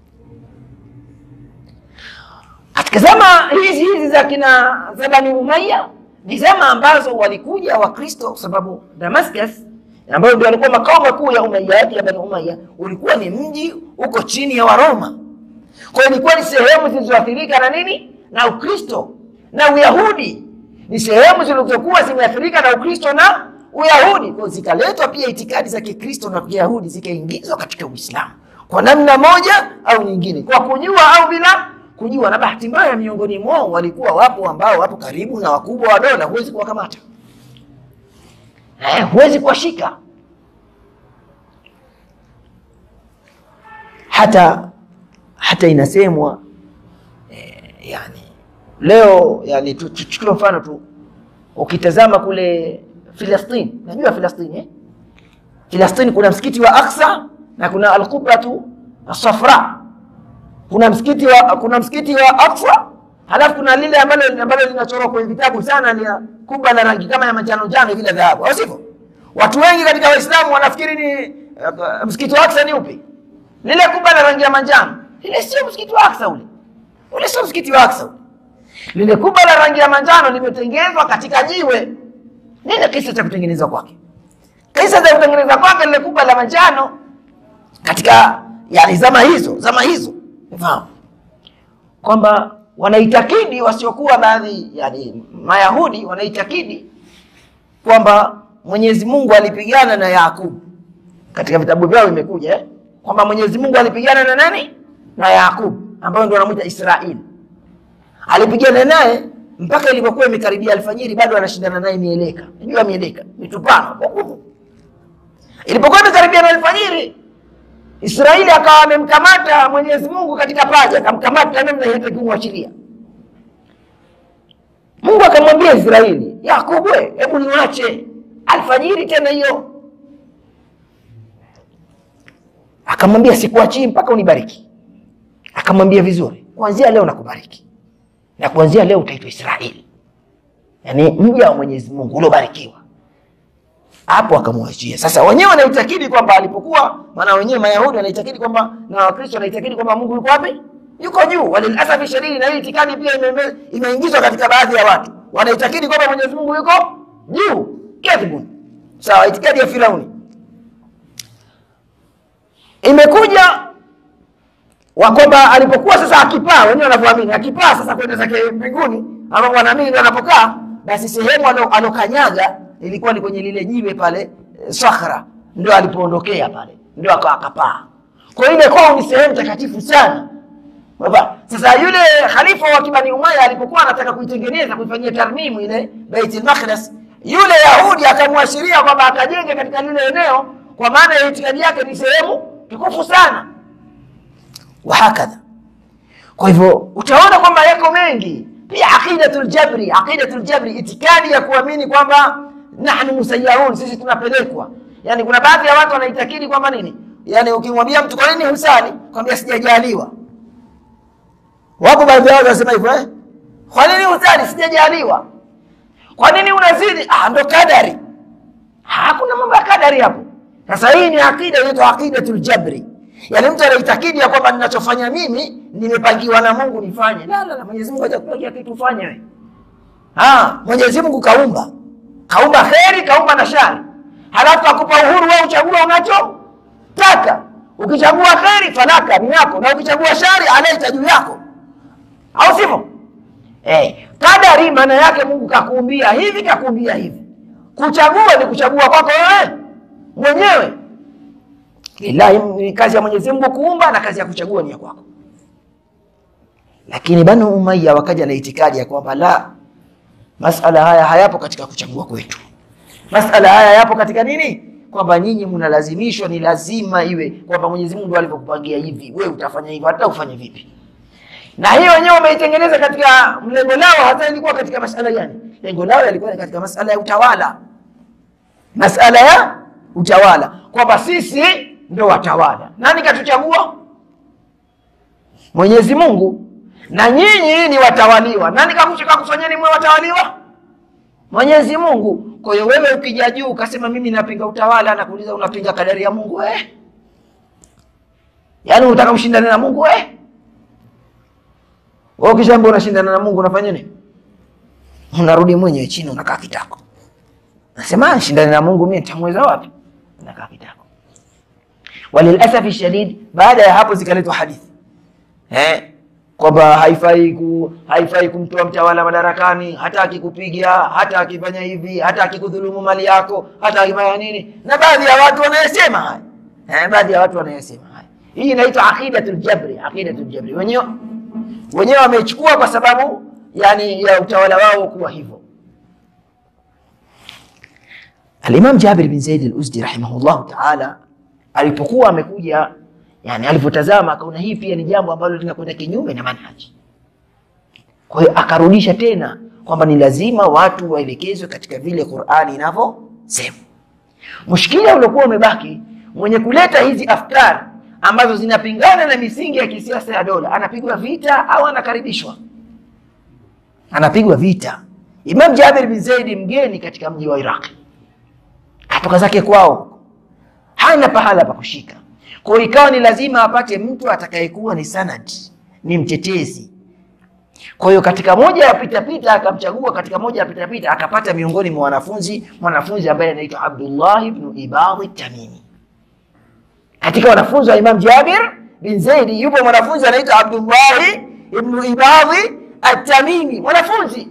Katika zama hizi za kina Bani Umayya ni zama ambazo walikuja Wakristo, sababu Damascus ambayo ndio alikuwa makao makuu ya Umayyad, ya Bani Umayya, ulikuwa ni mji uko chini ya Waroma. Kwa hiyo ilikuwa ni sehemu zilizoathirika na nini? Na Ukristo na Uyahudi. Ni sehemu zilizokuwa zimeathirika na Ukristo na Uyahudi. Kwa zikaletwa pia itikadi za Kikristo na Kiyahudi zikaingizwa katika Uislamu kwa namna moja au nyingine, kwa kujua au bila kujua. Na bahati mbaya miongoni mwao walikuwa wapo ambao wapo karibu na wakubwa wa dola, huwezi kuwakamata, huwezi kuwashika. Hata inasemwa yani leo, yani tuchukue mfano tu, ukitazama kule Filistini, najua Filistini Filistini kuna msikiti wa Aqsa na kuna Al-Qubbatu As-Safra. Kuna msikiti wa Aqsa, halafu kuna lile ambalo linachorwa kwenye vitabu sana, ni kubwa la rangi kama ya manjano vile dhahabu, au sivyo? Watu wengi katika Waislamu wanafikiri ni msikiti wa Aqsa ni upi? Lile kubwa la rangi ya manjano, ile sio msikiti wa Aqsa ule. Ule sio msikiti wa Aqsa. Lile kubwa la rangi ya manjano limetengenezwa katika jiwe. Nini kisa cha kutengenezwa kwake? Kisa cha kutengenezwa kwake lile kubwa la manjano katika yani zama hizo. Unafahamu? Kwamba wanaitakidi wasiokuwa baadhi yani Mayahudi wanaitakidi kwamba Mwenyezi Mungu alipigana na Yakub. Katika vitabu vyao imekuja kwamba Mwenyezi Mungu alipigana na nani? Na Yakub, ambaye ndio anamuita Israeli. Alipigana naye mpaka ilipokuwa imekaribia alfajiri bado anashindana naye mieleka. Unajua mieleka, mitupano. Ilipokuwa imekaribia na alfajiri, Israeli akawa amemkamata Mwenyezi Mungu katika paja, akamkamata namna hata kumwachilia. Mungu akamwambia Israeli, Yakobo, hebu niache alfajiri tena hiyo. Akamwambia sikuachii mpaka unibariki. Akamwambia vizuri, kuanzia leo nakubariki. Na kuanzia leo utaitwa Israeli. Yaani mja wa Mwenyezi Mungu uliobarikiwa. Hapo akamwachia. Sasa wenyewe wanaitakidi kwamba alipokuwa, maana wenyewe Mayahudi wanaitakidi kwamba na Wakristo wanaitakidi kwamba Mungu yuko wapi? Yuko juu. Walilasafi shadidi, na hii itikadi pia imeingizwa katika baadhi ya watu. Wanaitakidi kwamba Mwenyezi Mungu yuko juu. Kadhibun. Sawa, itikadi ya Firauni. Imekuja kwamba alipokuwa sasa akipaa, wenyewe wanavyoamini, akipaa sasa kwenda zake mbinguni, ama wanaamini ndio anapokaa, basi sehemu alokanyaga ilikuwa ni kwenye lile jiwe pale Sakhra, ndio alipoondokea pale, ndio akapaa. Kwa ile kwao ni sehemu takatifu sana. Sasa yule khalifa wa Bani Umayya alipokuwa anataka kuitengeneza, kuifanyia tarmimu ile Baitul Maqdis, yule Yahudi akamwashiria kwamba akajenge katika lile eneo, kwa maana ya itikadi yake ni sehemu tukufu sana. Wahakadha. Kwa hivyo utaona kwamba yako mengi. Pia aqidatul jabri, itikadi ya kuamini kwamba nahnu musayyarun, sisi tunapelekwa. Yani kuna baadhi ya watu wanaitakidi kwamba nini? Yani ukimwambia mtu kwa nini husali, kwambia sijajaliwa. Wapo baadhi ya watu wanasema hivyo, kwa nini husali? Sijajaliwa. Kwa nini unazidi? Ndo kadari. Hakuna mambo ya kadari hapo. Sasa hii ni akida inaitwa aqidatul jabri. Yani mtu anaitakidi ya kwamba ninachofanya mimi nimepangiwa na Mungu nifanye. La, Mwenyezi Mungu hajakupangia kitu ufanye wewe. Mwenyezi Mungu kaumba. Kaumba kheri, kaumba na shari. Halafu akupa uhuru wewe uchague unachotaka. Ukichagua kheri falaka ni yako, na ukichagua shari anaita juu yako. Au sivyo? Kadari maana yake Mungu kakuumbia hivi, kakuumbia hivi. Kuchagua ni kuchagua kwako wewe mwenyewe. Ni kazi ya Mwenyezi Mungu kuumba, na kazi ya kuchagua ni ya kwako. Lakini Bani Umayya wakaja na itikadi ya kwamba la, masala haya hayapo katika kuchagua kwetu. Masala haya yapo katika nini? Kwamba nyinyi mnalazimishwa, ni lazima iwe kwamba Mwenyezi Mungu alivyokupangia hivi, wewe utafanya hivyo hata ufanye vipi. Na hiyo wenyewe wameitengeneza katika mlengo lao, hata ilikuwa katika masala gani? Lengo lao yalikuwa katika masala ya utawala. Masala ya utawala. Kwamba sisi ndio watawala. Nani katuchagua? Mwenyezi Mungu. Na nyinyi ni watawaliwa. Nani kakufanyeni mwe watawaliwa? Mwenyezi Mungu. Kwa hiyo wewe ukija juu ukasema mimi napinga utawala, na kuuliza unapinga kadari ya Mungu Yaani unataka ushindane na Mungu wewe ukishaambia unashindana na Mungu unafanya nini? Unarudi mwenyewe chini unakaa kitako. Nasema shindane na Mungu, mimi nitamweza wapi? Unakaa kitako. Walilasafi shadid, baada ya hapo zikaletwa hadithi kwamba haifai kumtoa mtawala madarakani, hata akikupiga, hata akifanya hivi, hata akikudhulumu mali yako, hata akifanya nini. Na baadhi ya watu wanayesema haya. Hii inaitwa aqidatul jabri. Wenyewe wamechukua kwa sababu yani ya utawala wao kuwa hivyo. Al-Imam Jabir bin Zaid al-Uzdi rahimahullah ta'ala alipokuwa amekuja, yani alipotazama akaona hii pia ni jambo ambalo linakwenda kinyume na manhaji. Kwa hiyo akarudisha tena kwamba ni lazima watu waelekezwe katika vile Qur'ani inavyosema. Mushkila uliokuwa umebaki, mwenye kuleta hizi afkari ambazo zinapingana na misingi ya kisiasa ya dola, anapigwa vita au anakaribishwa? Anapigwa vita. Imam Jabir bin Zaid mgeni katika mji wa Iraq, katoka zake kwao, hana pahala pa kushika. Kwa hiyo ikawa ni lazima apate mtu atakayekuwa ni sanad, ni mtetezi. Kwa hiyo katika moja ya pita akamchagua, katika moja ya pita akapata miongoni mwa mwanafunzi ambaye anaitwa Abdullah ibn Ibadhi at-Tamimi. Katika wanafunzi wa Imam Jabir bin Zaid yupo mwanafunzi anaitwa Abdullah ibn Ibadhi at-Tamimi, mwanafunzi.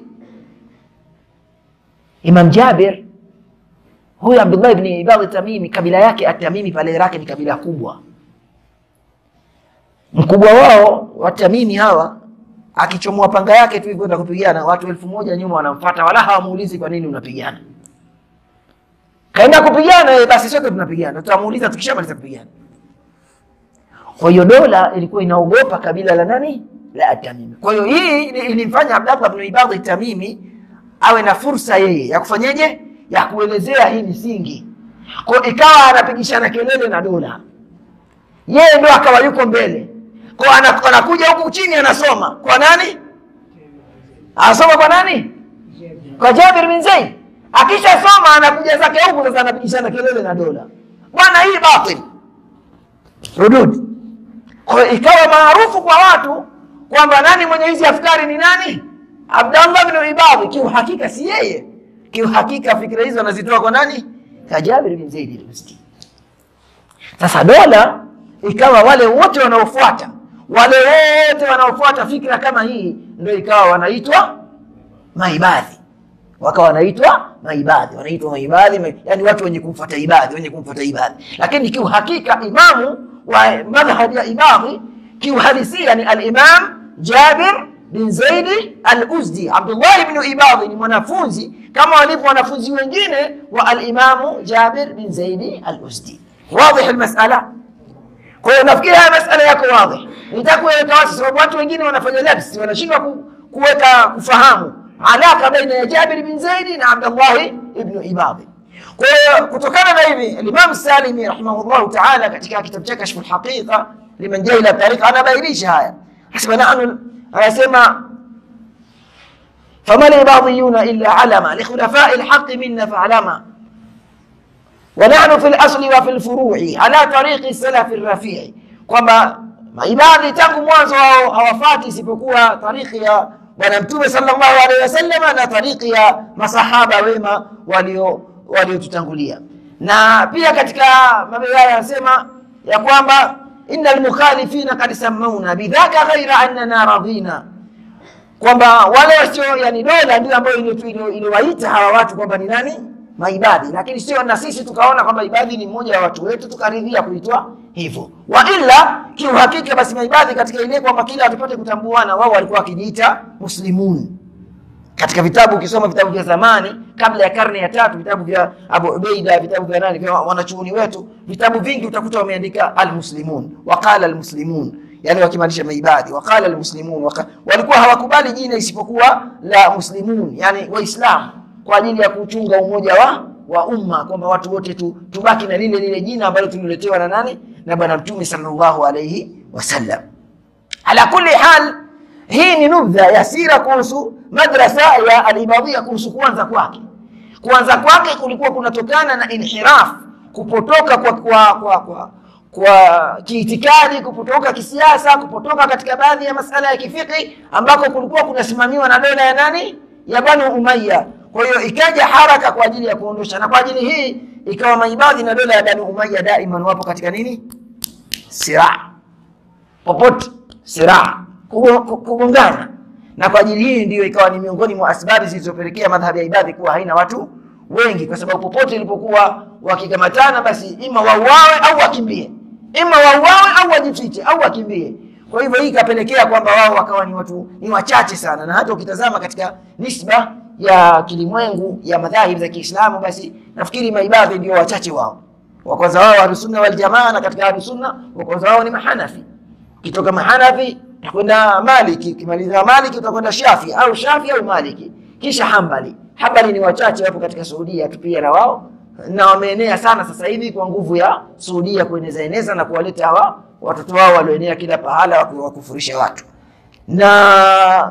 Imam Jabir, huyu Abdullah ibn Ibadhi at-Tamimi, kabila yake at-Tamimi pale Iraq ni kabila kubwa. Mkubwa wao wa Tamimi hawa akichomoa panga yake tu kwenda kupigana, watu 1000 nyuma wanamfuata wala hawamuulizi kwa nini unapigana. Kaenda kupigana, basi sote tunapigana, tutamuuliza tukishamaliza kupigana. Kwa hiyo dola ilikuwa inaogopa kabila la nani? La Tamimi. Kwa hiyo hii ilimfanya Abdullah ibn Ibadhi Tamimi awe na fursa yeye ya kufanyaje? Ya kuelezea hii misingi. Kwa ikawa anapigishana kelele na dola. Yeye ndo akawa yuko mbele. Kwa anakuja huku chini anasoma. Kwa nani? Anasoma kwa nani? Kwa Jabir bin Zaid. Akisha soma anakuja zake huku sasa anapigishana kelele na dola. Bwana hii batil. Rudud. Kwa ikawa maarufu kwa watu kwamba nani mwenye hizi afkari ni nani? Abdullah ibn Ibadhi. Kiuhakika si yeye. Kiuhakika fikra hizo anazitoa kwa nani? Kwa Jabir bin Zaid al-Miskini. Sasa dola ikawa wale wote wanaofuata fikra kama hii ndio ikawa wanaitwa maibadhi. Wakawa wanaitwa maibadhi, yani watu wenye kumfuata ibadhi, Lakini kiuhakika imamu wa madhhab ya Ibadhi kiuhalisia ni al-Imam Jabir bin Zaid al-Uzdi. Abdullah ibn Ibadhi ni mwanafunzi kama walivyo wanafunzi wengine wa al-Imam Jabir bin Zaid al-Uzdi. Wazi المسألة. Kwa hiyo nafikiri haya masala yako wazi. Nitakueleza wazi sababu watu wengine wanafanya labsi, wanashindwa kufahamu alaka baina ya Jabir bin Zaid na Abdullah ibn Ibadhi. Kwa hiyo kutokana na hivi Imam Salimi rahimahullah ta'ala katika kitabu chake Kashful Haqiqa liman jahila tariqa anabainisha haya. Hasema nahnu anasema فما الإباضيون إلا علما لخلفاء الحق منا فعلما ونحن في الأصل وفي الفروع على طريق السلف الرفيع. kwamba maibadhi tangu mwanzo wao hawafati isipokuwa tariki ya Bwana Mtume sallallahu alaihi wasallam na tariki ya masahaba wema waliotutangulia. Na pia katika mabaya yanasema ya kwamba innal mukhalifina qad sammauna bidhaka ghaira annana radina, kwamba wale wasio yani dola ndio ambao iliwaita hawa watu kwamba ni nani? Maibadhi, lakini sio na sisi tukaona kwamba ibadhi ni mmoja wa watu wetu tukaridhia kuitwa hivyo. Wa illa kiuhakika basi maibadhi katika ile kwamba kila tupate kutambuana, wao walikuwa wakijiita muslimun. Katika vitabu ukisoma vitabu vya zamani kabla ya karne ya 3, vitabu vya Abu Ubaida, vitabu vya nani vya wanachuoni wetu, vitabu vingi utakuta wameandika al-muslimun wa qala al-muslimun, yani wakimaanisha maibadhi. Wa qala al-muslimun, walikuwa hawakubali jina isipokuwa la muslimun, yani waislamu, kwa ajili ya kuchunga umoja wa umma, kwamba watu wote tubaki na lile jina ambalo tuliletewa na nani? Na Bwana Mtume sallallahu alayhi wasallam. Ala kulli hal, hii ni nubdha ya sira kuhusu madrasa ya al-Ibadhiyya, kuhusu kuanza kwake. Kuanza kwake kulikuwa kunatokana na inhiraf, kupotoka kwa kiitikadi, kupotoka kisiasa, kupotoka katika baadhi ya masala ya kifiki ambako kulikuwa kunasimamiwa na dola ya nani? Ya Banu Umayya. Kwa hiyo ikaja haraka kwa ajili ya kuondosha, na kwa ajili hii ikawa maibadhi na dola ya Banu Umayya daima wapo katika nini? Siraa. Popote siraa, kugongana. Na kwa ajili hii ndiyo ikawa ni miongoni mwa asbabu zilizopelekea madhhabi ya ibadhi kuwa haina watu wengi, kwa sababu popote ilipokuwa wakikamatana basi ima wauawe au wakimbie, ima wauawe au wajifiche au wakimbie. Kwa hivyo hii ikapelekea kwamba wao wakawa ni wachache sana, na hata ukitazama katika nisba ya kilimwengu ya madhahib za Kiislamu basi nafikiri maibadhi ndio wachache wao. Wa kwanza wao Ahlus Sunna wal Jamaa, na katika Ahlus Sunna wa kwanza wao ni Mahanafi. Kitoka Mahanafi utakwenda Maliki, kimaliza Maliki utakwenda Shafi au Maliki, kisha Hanbali. Hanbali ni wachache wapo katika Saudia tu pia na wao, na wameenea sana sasa hivi kwa nguvu ya Saudia kueneza na kuwaleta hawa watoto wao walioenea kila pahala wakufurisha watu. Na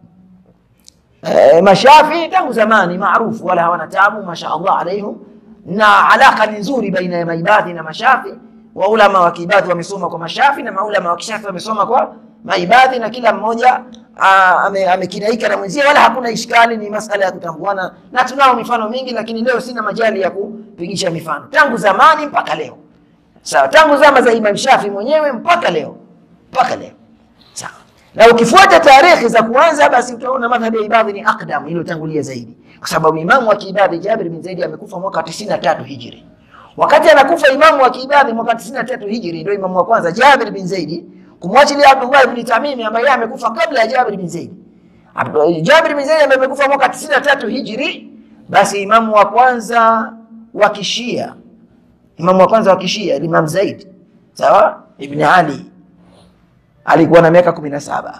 Mashafi tangu zamani maarufu wala hawana taabu, mashaallah alaihim, na alaka ni nzuri baina ya maibadhi na Mashafi. Wa ulama wa kiibadhi wamesoma kwa Mashafi na maulama wa Kishafi wamesoma kwa maibadhi, na kila mmoja amekinaika na mwenzie, wala hakuna ishkali, ni masala ya kutambuana. Na tunao mifano mingi, lakini leo sina majali ya kupigisha mifano. Tangu zamani mpaka leo. Sawa, tangu zama za Imam Shafi mwenyewe mpaka leo. Sawa. Na ukifuata tarehe za kuanza basi utaona madhhabi ya ibadhi ni aqdam, iliyotangulia zaidi. Kwa sababu imamu wa kiibadhi Jabir bin Zaid amekufa mwaka 93 Hijri. Wakati anakufa imamu wa kiibadhi mwaka 93 Hijri, ndio imamu wa kwanza Jabir bin Zaid kumwachilia Abdullah ibn Tamimi ambaye amekufa kabla ya Jabir bin Zaid. Jabir bin Zaid amekufa mwaka 93 Hijri. Basi imamu wa kwanza wa Kishia, Imam Zaid, sawa, Ibn Ali, alikuwa na miaka 17.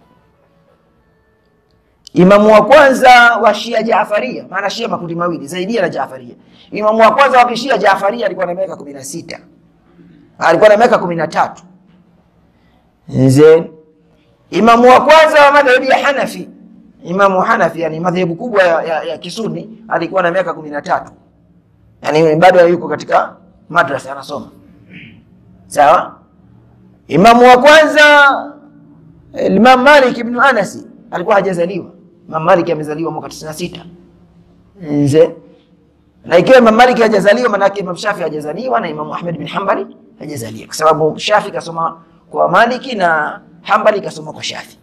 Imamu wa kwanza wa Shia Jaafaria, maana Shia makundi mawili, Zaidia na Jaafaria. Imamu wa kwanza wa Kishia Jaafaria alikuwa na miaka 16. Alikuwa na miaka 13. Nzeni. Imamu wa kwanza wa madhhabu ya Hanafi, Imamu Hanafi, yani madhehebu kubwa ya Kisuni, alikuwa na miaka 13. Yani bado yuko katika madrasa anasoma. Sawa? Imamu wa kwanza Imam Malik ibn Anas alikuwa hajazaliwa. Imam Malik amezaliwa mwaka 96. Nje. Na ikiwa Imam Malik hajazaliwa, maana yake Imam Shafi hajazaliwa na Imam Ahmad bin Hanbali hajazaliwa, kwa sababu Shafi kasoma kwa Maliki na Hanbali kasoma kwa Shafi.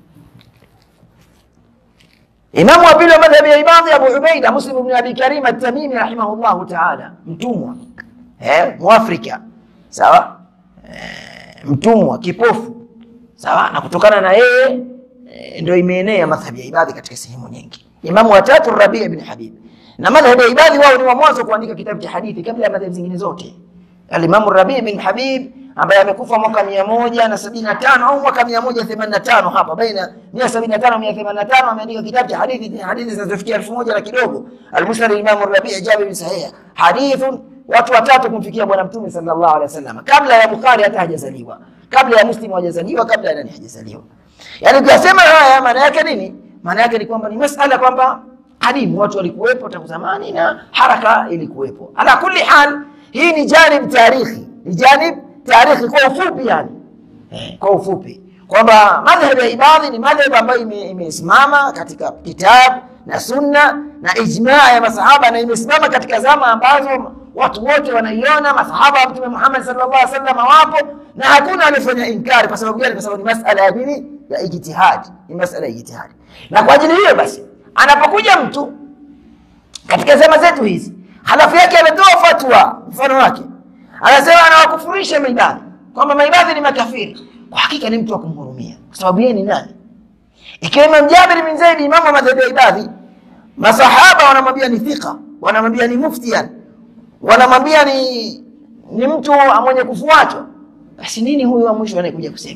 Imamu wa pili wa madhhabi ya Ibadhi Abu Ubaida Muslim ibn Abi Karim at-Tamimi rahimahullahu ta'ala, mtumwa Muafrika, sawa, mtumwa kipofu, sawa, na kutokana na yeye ndio imeenea madhhabi ya Ibadhi katika sehemu nyingi. Imamu wa tatu Rabi' ibn Habib, na madhhabi ya Ibadhi wao ni wa mwanzo kuandika kitabu cha hadithi kabla ya madhhabi zingine zote. Al-Imam Rabi' ibn Habib ambaye amekufa mwaka 175 au mwaka 185, hapa baina 175 na 185, ameandika kitabu cha hadithi zinazofikia 1000 na kidogo. Al-Musnad al-Imam Rabi' Jabir bin Sahih, hadithun watu watatu kumfikia bwana Mtume sallallahu alaihi wasallam kabla ya Bukhari hata hajazaliwa, kabla ya Muslim hajazaliwa, kabla ya nani hajazaliwa. Yani ukisema haya maana yake nini? Maana yake ni kwamba ni masala kwamba hadimu watu walikuwepo tangu zamani na haraka ilikuwepo. Ala kulli hal, hii ni janib tarihi, ni janib tarihi kwa ufupi, yani kwa ufupi kwamba madhhabu ya Ibadhi ni madhhabu ambayo imesimama katika kitabu na sunna na ijmaa ya masahaba, na imesimama katika zama ambazo watu wote wanaiona, masahaba wa Mtume Muhammad sallallahu alaihi wasallam wapo na hakuna alifanya inkari. Kwa sababu gani? Kwa sababu ni masala ya nini? Ya ijtihad, ni masala ya ijtihad. Na kwa ajili hiyo basi anapokuja mtu katika zama zetu hizi, halafu yake ametoa fatwa, mfano wake anasema anawakufurisha Maibadhi kwamba Maibadhi ni makafiri, kwa hakika ni mtu wa kumhurumia. Kwa sababu yeye ni nani? Ikiwa Imam Jabir bin Zaid, imamu wa madhhabi ya Ibadhi, masahaba wanamwambia ni thika, wanamwambia ni muftian, wanamwambia ni mtu mwenye kufuatwa, basi nini huyu wa mwisho anayekuja kusema?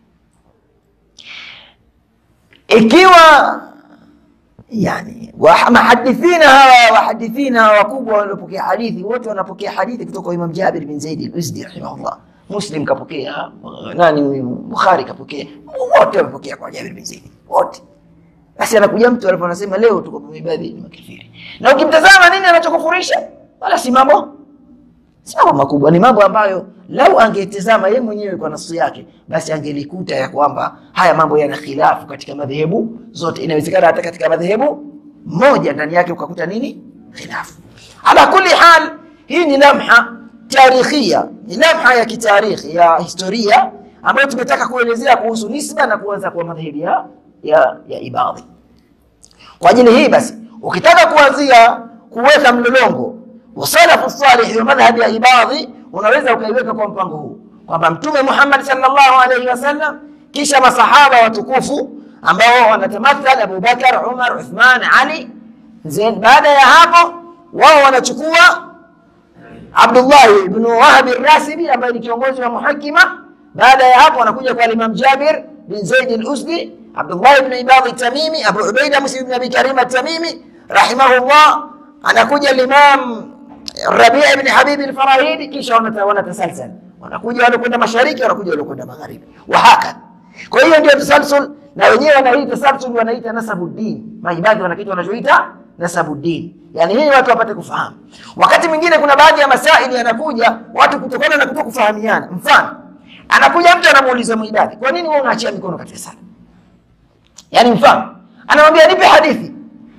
Ikiwa yani wahadithina wakubwa waliopokea hadithi wote wanapokea hadithi kutoka kwa Imam Jabir bin Zaid al-Uzdi rahimahullah, Muslim kapokea, nani Bukhari kapokea, wote wamepokea kwa Jabir bin Zaid wote. Basi anakuja mtu alipo anasema leo tuko kwa Ibadhi ni makafiri, na ukimtazama nini anachokufurisha, wala si mambo makubwa, ni mambo ambayo lau angetazama yeye mwenyewe kwa nafsi yake, basi angelikuta ya kwamba haya mambo yana khilafu katika madhehebu zote. Inawezekana hata katika madhehebu moja ndani yake ukakuta nini? Khilafu. Ala kulli hal, hii ni lamha tarikhia, ni lamha ya kitarikhi ya historia ambayo tumetaka kuelezea kuhusu nisba na kuanza kwa madhehebu ya Ibadhi. Kwa ajili hii basi, ukitaka kuanzia kuweka mlolongo wa salafu salih wa madhhabi ya Ibadhi, unaweza ukaiweka kwa mpango huu kwamba Mtume Muhammad sallallahu alaihi wasallam, kisha masahaba watukufu ambao wanatamathala Abu Bakar, Umar, Uthman, Ali. Baada ya hapo wao wanachukua Abdullah ibn Wahab al-Rasibi ambaye ni kiongozi wa muhakima. Baada ya hapo wanakuja kwa Imam Jabir bin Zaid al-Uzdi, Abdullah ibn Ibadhi Tamimi, Abu Ubaida Muslim ibn Abi Karim at-Tamimi rahimahullah, anakuja Imam Rabi' ibn Habib al-Farahidi, kisha wanatasalsal, wanakuja wale kwenda mashariki, wanakuja wale kwenda magharibi, wa hakadha. Kwa hiyo ndio tasalsul, na wenyewe wanaita tasalsul, wanaita nasabuddin. Maibadhi wanakitu wanachoita nasabuddin, yani hii watu wapate kufahamu. Wakati mwingine kuna baadhi ya masaili yanakuja watu kutokana na kutokufahamiana. Mfano, anakuja mtu anamuuliza Maibadhi, kwa nini wewe unaachia mikono katika sala? Yani mfano, anamwambia nipe hadithi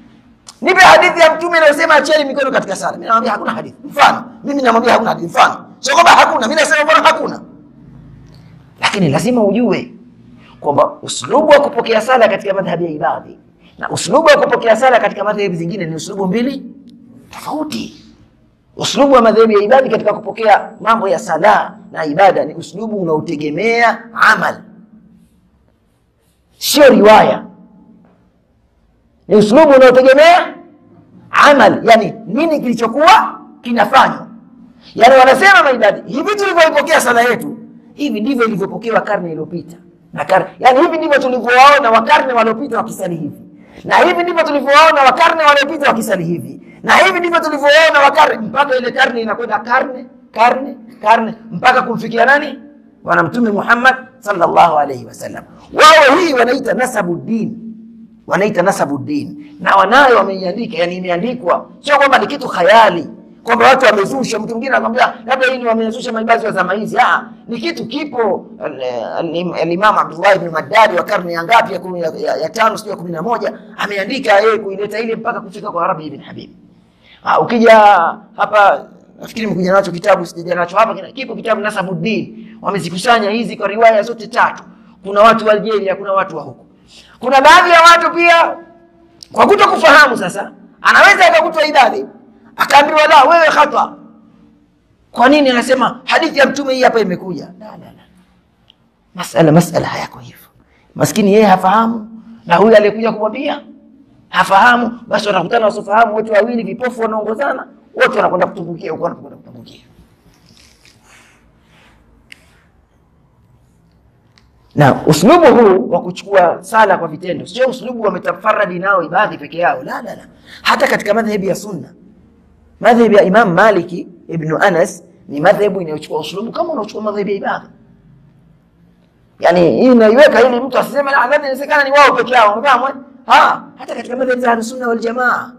ya Mtume inayosema achieni mikono katika sala. Mimi namwambia hakuna hadithi. Mfano, mimi namwambia hakuna hadithi. Mfano, sio kwamba hakuna, mimi nasema bwana hakuna. Lakini lazima ujue kwamba uslubu wa kupokea sala katika madhhabi ya Ibadhi na uslubu wa kupokea sala katika madhhabi zingine ni uslubu mbili tofauti. Uslubu wa madhhabi ya Ibadhi katika kupokea mambo ya sala na ibada ni uslubu unaotegemea amal, sio riwaya. Ni uslubu unaotegemea amal, yani nini kilichokuwa kinafanywa. Yani wanasema maibadi, hivi tulivyoipokea sala yetu, hivi ndivyo ilivyopokewa karne iliyopita. Yani hivi ndivyo tulivyowaona wa karne waliopita wakisali hivi. Na hivi ndivyo tulivyowaona wa karne waliopita wakisali hivi. Na hivi ndivyo tulivyowaona wa karne, mpaka ile karne inakwenda karne mpaka kumfikia nani? Bwana Mtume Muhammad sallallahu alayhi wasallam. Wao hii wanaita nasabuddin. Na wanayo wameiandika, yani imeandikwa. Sio kwamba ni kitu khayali, kwamba watu wamezusha. Mtu mwingine anakuambia labda hii wamezusha maibadhi wa zama hizi. Ni kitu kipo. Al-Imam Abdullah ibn Maddad wa karne ya ngapi, ya 5 sio 11, ameandika yeye kuileta ile mpaka kufika kwa Arabi ibn Habib. Ukija hapa, nafikiri mkuja nacho kitabu, sija nacho hapa, kipo kitabu Nasabuddin. Wamezikusanya hizi kwa riwaya zote 3. Kuna watu wa Algeria, kuna watu wa huko. Kuna baadhi ya watu pia kwa kutokufahamu, sasa anaweza akakutwa idadi akaambiwa la, wewe khata. Kwa nini anasema hadithi ya Mtume hii hapa imekuja? La. Masala hayako hivyo. Maskini yeye hafahamu, na huyu aliyekuja kumwambia hafahamu, basi wanakutana wasofahamu wote wawili, vipofu wanaongozana, wote wanakwenda kutumbukia huko, wanakwenda kutumbukia. Na uslubu huu wa kuchukua sala kwa vitendo sio uslubu wametafaradi nao ibadhi peke yao. La. Hata katika madhhabi ya sunna, madhhabi ya Imam Maliki ibn Anas ni madhhabu inayochukua uslubu kama unaochukua madhhabi ya ibadhi. Yani hii inaiweka ili mtu asiseme la, inawezekana ni wao peke yao. Unafahamu? Hata katika madhhabi za sunna wal jamaa,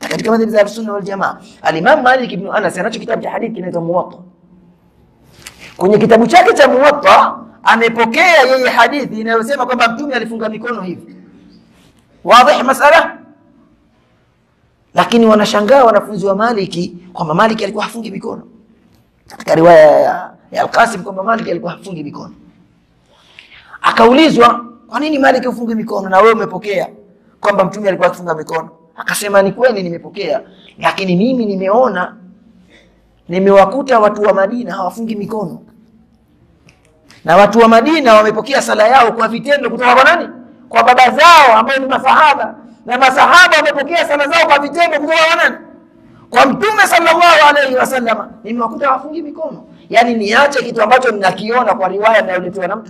Al-Imam Malik ibn Anas anacho kitabu cha hadithi kinaitwa Muwatta. Kwenye kitabu chake cha Muwatta amepokea yeye hadithi inayosema kwamba Mtume alifunga mikono hivi. Wazi masala? Lakini wanashangaa wanafunzi wa Maliki kwamba Maliki alikuwa hafungi mikono. Katika riwaya ya Al-Qasim kwamba Maliki alikuwa hafungi mikono. Akaulizwa, kwa nini Maliki hufungi mikono na wewe umepokea kwamba Mtume alikuwa akifunga mikono? Akasema, ni kweli nimepokea, lakini mimi nimewakuta watu wa Madina hawafungi mikono. Na watu wa Madina wamepokea sala yao kwa vitendo kutoka kwa nani? Kwa baba zao ambao ni masahaba. Na masahaba wamepokea sala zao kwa vitendo kutoka kwa nani? Kwa Mtume sallallahu alayhi wasallam. Nimewakuta hawafungi mikono. Yani niache kitu ambacho ninakiona kwa riwaya inayoletwa na mtu.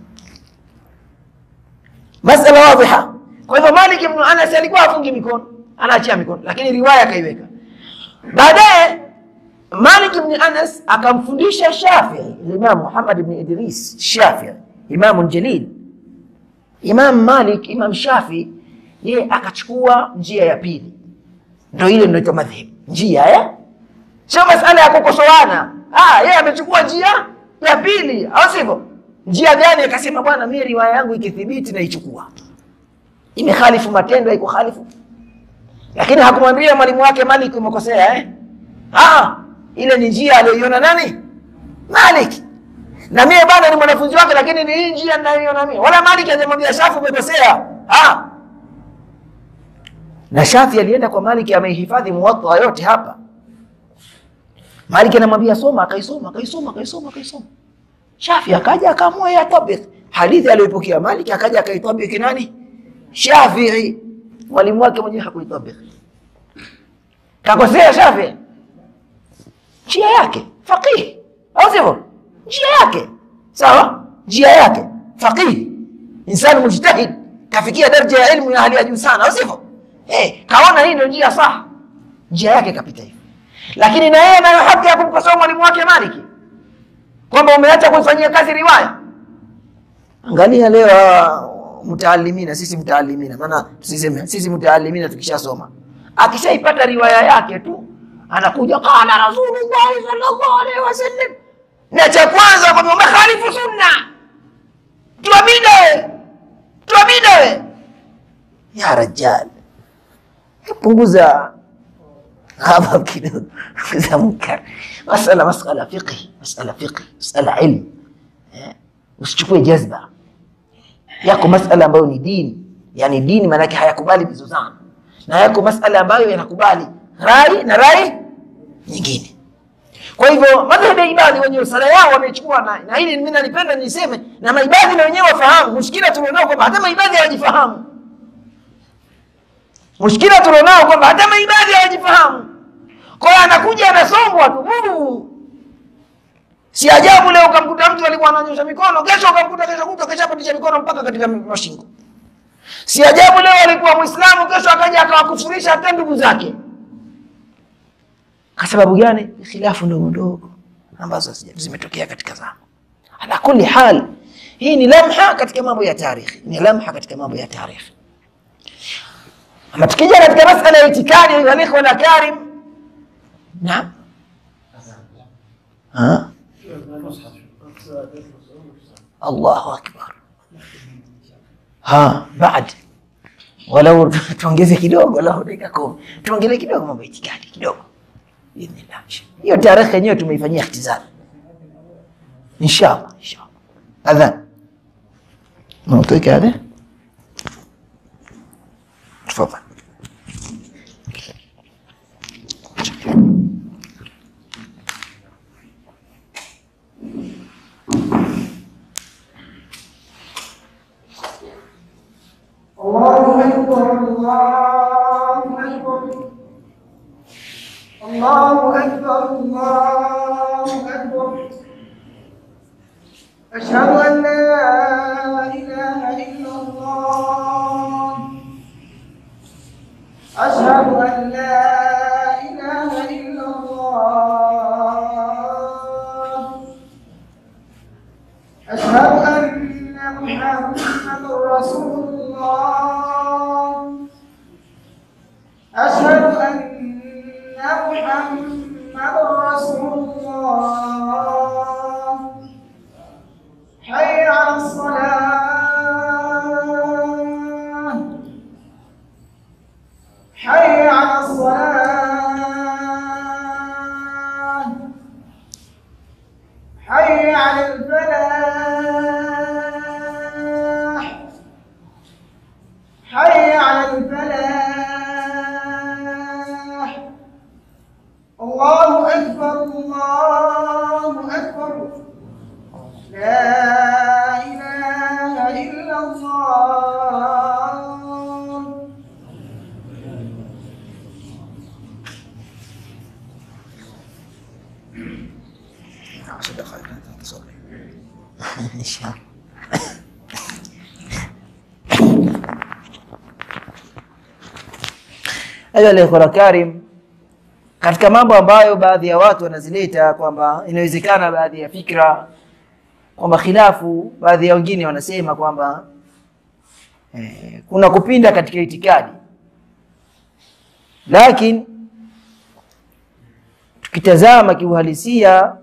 Masala waziha. Kwa hivyo Malik ibn Anas alikuwa hafungi mikono, anaachia mikono, lakini riwaya kaiweka. Baadaye Malik ibn Anas akamfundisha Shafi'i, Imam Muhammad ibn Idris Shafi'i, Imam Jalil. Imam Malik, Imam Shafi'i, yeye akachukua njia ya pili. Ndio ile inaitwa madhhabi. Njia sio masala ya kukosoana. Yeye amechukua njia ya pili, au sivyo? Njia gani? Akasema bwana, mimi riwaya yangu ikithibiti na ichukua. Imekhalifu matendo, haiko khalifu. Lakini hakumwambia mwalimu wake Malik umekosea, ile ni njia aliyoiona nani? Malik. Na mimi bwana ni mwanafunzi wake, lakini ni hii njia ninayoiona mimi. Wala Malik hajamwambia Shafi umekosea. Na Shafi alienda kwa Malik, amehifadhi Muwatta yote hapa. Malik anamwambia soma, akaisoma. Shafi akaja akaamua yatabik hadithi aliyopokea Malik, akaja akaitabiki nani? Shafi'i. Mwalimu wake mwenyewe hakuitabiki. Kakosea Shafi'i. Njia yake faqih, au sivyo? Njia yake sawa, njia yake faqih, insani mujtahid, kafikia daraja ya elimu ya hali ya juu sana, au sivyo? Kaona hii ndio njia sahihi, njia yake kapita hivi. Lakini na yeye anayo haki ya kumkosoa mwalimu wake Maliki kwamba umeacha kuifanyia kazi riwaya. Angalia leo mutaalimina, sisi mutaalimina, maana tusiseme sisi mutaalimina tukishasoma. Akishaipata riwaya yake tu anakuja qala Rasulullah sallallahu alaihi wasallam. Na cha kwanza kwamba umekhalifu sunna. Tuamide. Ya rajal. Punguza hapa kidogo. Punguza munkar. Masala fiqh, masala ilm. Usichukue jazba. Yako masala ambayo ni dini. Yani dini maana yake hayakubali mizozano. Na yako masala ambayo yanakubali rai na rai nyingine. Kwa hivyo madhhabu ya Ibadhi wenyewe sala yao wamechukua, na hili mimi nalipenda niseme, na Maibadhi na wenyewe wafahamu mushkila tulionao kwamba hata Maibadhi hawajifahamu. Mushkila tulionao kwamba hata Maibadhi hawajifahamu. Kwa hiyo anakuja anasombwa tu. Si ajabu leo ukamkuta mtu alikuwa ananyosha mikono, kesho ukamkuta kesho apatisha mikono mpaka katika mashingo. Si ajabu leo alikuwa Muislamu, kesho akaja akawakufurisha hata ndugu zake. Kwa sababu gani? Khilafu ndogo ndogo ambazo zimetokea katika zama. Ala kulli hal, hii ni lamha katika mambo ya tarikhi, ni lamha katika mambo ya tarikhi. Ama tukija katika masala ya itikadi ya ikhwa na karim, naam, Allahu akbar. Baad walau tuongeze kidogo, la dakika 10 tuongelee kidogo mambo ya itikadi kidogo. Hiyo tarehe yenyewe tumeifanyia ihtizam inshallah. Adhan نعطيك هذا تفضل. الله أكبر الله أكبر الله أكبر الله أكبر. أشهد أن لا إله إلا الله. أشهد أن لا إله إلا الله. أشهد أن محمدا رسول الله. أشهد أن محمدا رسول الله. حي على الصلاة. حي على الصلاة. حي على الفلاح. حي على الفلاح. الله أكبر الله أكبر. لا إله إلا الله. صدق الله تصلي إن شاء الله. Ayo ikhwa karim, katika mambo ambayo baadhi ya watu wanazileta kwamba inawezekana baadhi ya fikra kwamba khilafu, baadhi ya wengine wanasema kwamba kuna kupinda katika itikadi, lakini tukitazama kiuhalisia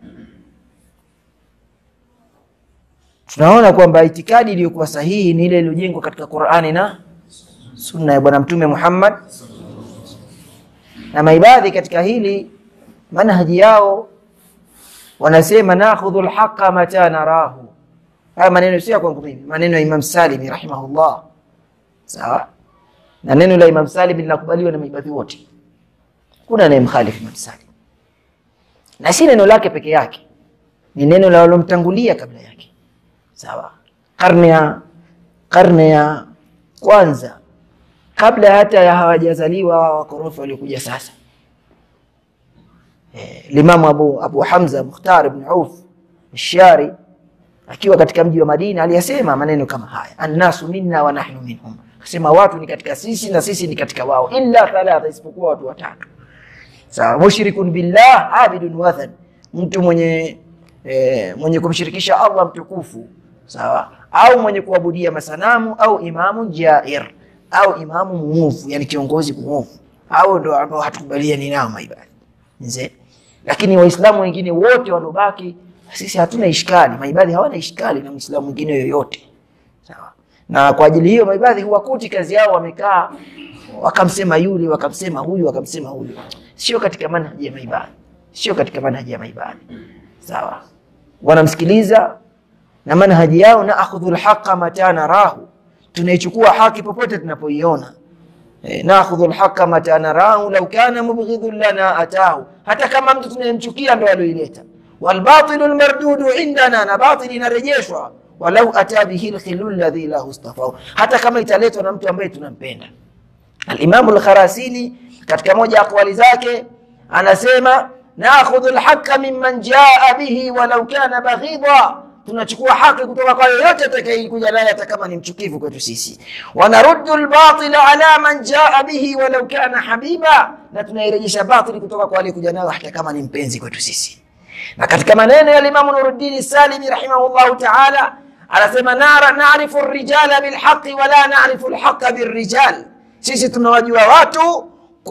tunaona kwamba itikadi iliyokuwa sahihi ni ile iliyojengwa katika Qur'ani na Sunna ya Bwana Mtume Muhammad. Na maibadhi katika hili manhaji yao wanasema nakhudhu alhaqa mata narahu. Haya maneno sio kwangu mimi, maneno ya Imam Salim rahimahullah. Sawa? Na neno la Imam Salim linakubaliwa na maibadhi wote. Kuna anayemkhalifu Imam Salim. Na si neno lake peke yake, ni neno la walomtangulia kabla yake. Sawa? Karne ya kwanza, kabla hata ya hawajazaliwa wakorofi waliokuja sasa. Imam Abu Hamza Mukhtar ibn Auf Ash-Shari akiwa katika mji wa Madina aliyasema maneno kama haya, annasu minna wa nahnu minhum. Akasema watu ni katika sisi na sisi ni katika wao, illa thalatha, isipokuwa watu watatu. Sawa? Mushrikun billah, abidun wathan, mtu mwenye kumshirikisha Allah mtukufu. Sawa? Au mwenye kuabudia masanamu, au imamu jair, au imamu muovu, yani kiongozi muovu. Au ndio ambao hatukubaliani nao maibadhi. Nze. Lakini waislamu wengine wote walobaki sisi hatuna ishkali, maibadhi hawana ishkali na muislamu mwingine yoyote. Sawa? Na kwa ajili hiyo maibadhi huwakuti kazi yao wamekaa wakamsema yule, wakamsema huyu, wakamsema huyu. Sio katika manhaji ya maibadhi. Sio katika manhaji ya maibadhi. Sawa? Wanamsikiliza na manhaji yao na akhudhul haqa mata narahu. Tunaichukua haki popote tunapoiona. nakhudhu alhaqa mata narahu law kana mubghidun lana atahu, hata kama mtu tunayemchukia ndo alioileta. Wal batilul mardudu indana, na batil inarejeshwa. Walau ata bihi alkhilul alladhi lahu istafahu, hata kama italetwa na mtu ambaye tunampenda. Al-Imam al-Kharasini katika moja aqwali zake anasema nakhudhu alhaqa mimman jaa bihi walau kana baghidha, tunachukua haki kutoka kwa yoyote atakayekuja naye hata kama ni mchukivu kwetu sisi. Wanaruddu albatila ala man jaa bihi walau kana habiba, na tunairejesha batili kutoka kwa aliyekuja nayo hata kama ni mpenzi kwetu sisi. Na katika maneno ya Imam Nuruddin Salimi rahimahullah ta'ala anasema na'rifu ar-rijala bilhaqqi wa la na'rifu al-haqqa birrijal, sisi tunawajua watu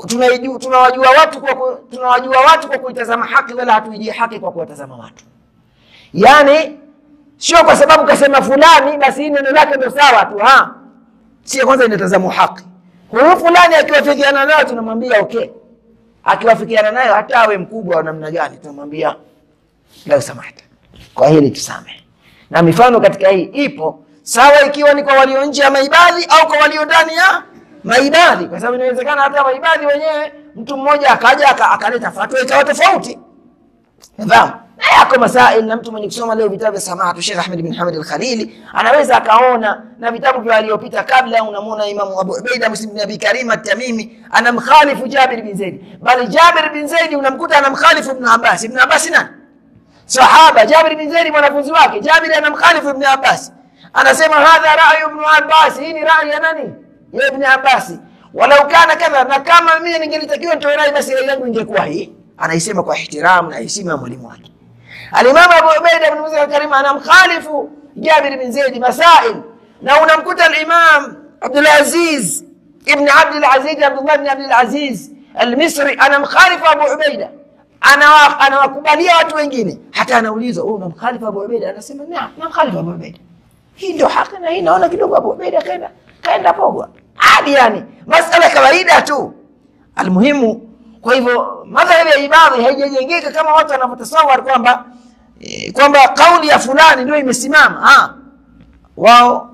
tunawajua watu kwa kuitazama haki, wala hatuijui haki kwa kuwatazama watu. Yani sio kwa sababu kasema fulani basi neno lake ndio sawa tu, sio kwanza inatazama haki. Huyu fulani akiwafikiana nayo tunamwambia okay, akiwafikiana nayo hata awe mkubwa wa namna gani tunamwambia la samahata, kwa hili tusamehe. Na mifano katika hii ipo sawa, ikiwa ni kwa walio nje ya maibadhi au kwa walio ndani ya maibadhi, kwa sababu inawezekana hata maibadhi wenyewe mtu mmoja akaja akaleta fatwa ikawa tofauti. Nafahamu na yako masail, na mtu mwenye kusoma leo vitabu vya Samahatu Sheikh Ahmed bin Hamad al-Khalili anaweza akaona, na vitabu vya waliopita kabla unamuona Imam Abu Ubaida Muslim bin Abi Karim at-Tamimi anamkhalifu Jabir bin Zaid, bali Jabir bin Zaid unamkuta anamkhalifu Ibn Abbas. Ibn Abbas nani? Sahaba. Jabir bin Zaid mwanafunzi wake. Jabir anamkhalifu Ibn Abbas, anasema hadha ra'yu Ibn Abbas, hii ni rai ya nani? Ya Ibn Abbas. Walau kana kadha, na kama mimi ningelitakiwa nitoe rai basi rai yangu ingekuwa hii. Anaisema kwa ihtiram na heshima ya mwalimu wake. Al-Imam Abu Ubaida ibn Musa al-Karim anamkhalifu Jabir bin Zaid masail, na unamkuta al-Imam Abdul Aziz ibn Abdul Aziz Abdullah ibn Abdul Aziz al-Misri anamkhalifu Abu Ubaida, anawakubalia watu wengine. Hata anaulizwa wewe unamkhalifu Abu Ubaida, anasema naam, namkhalifu Abu Ubaida, hii ndio haki, na hii naona kidogo Abu Ubaida kaenda pogwa hadi, yani masala kawaida tu. Almuhimu, kwa hivyo madhhabi ya ibadhi haijajengeka kama watu wanavyotasawar kwamba kauli ya fulani ndio imesimama. Wao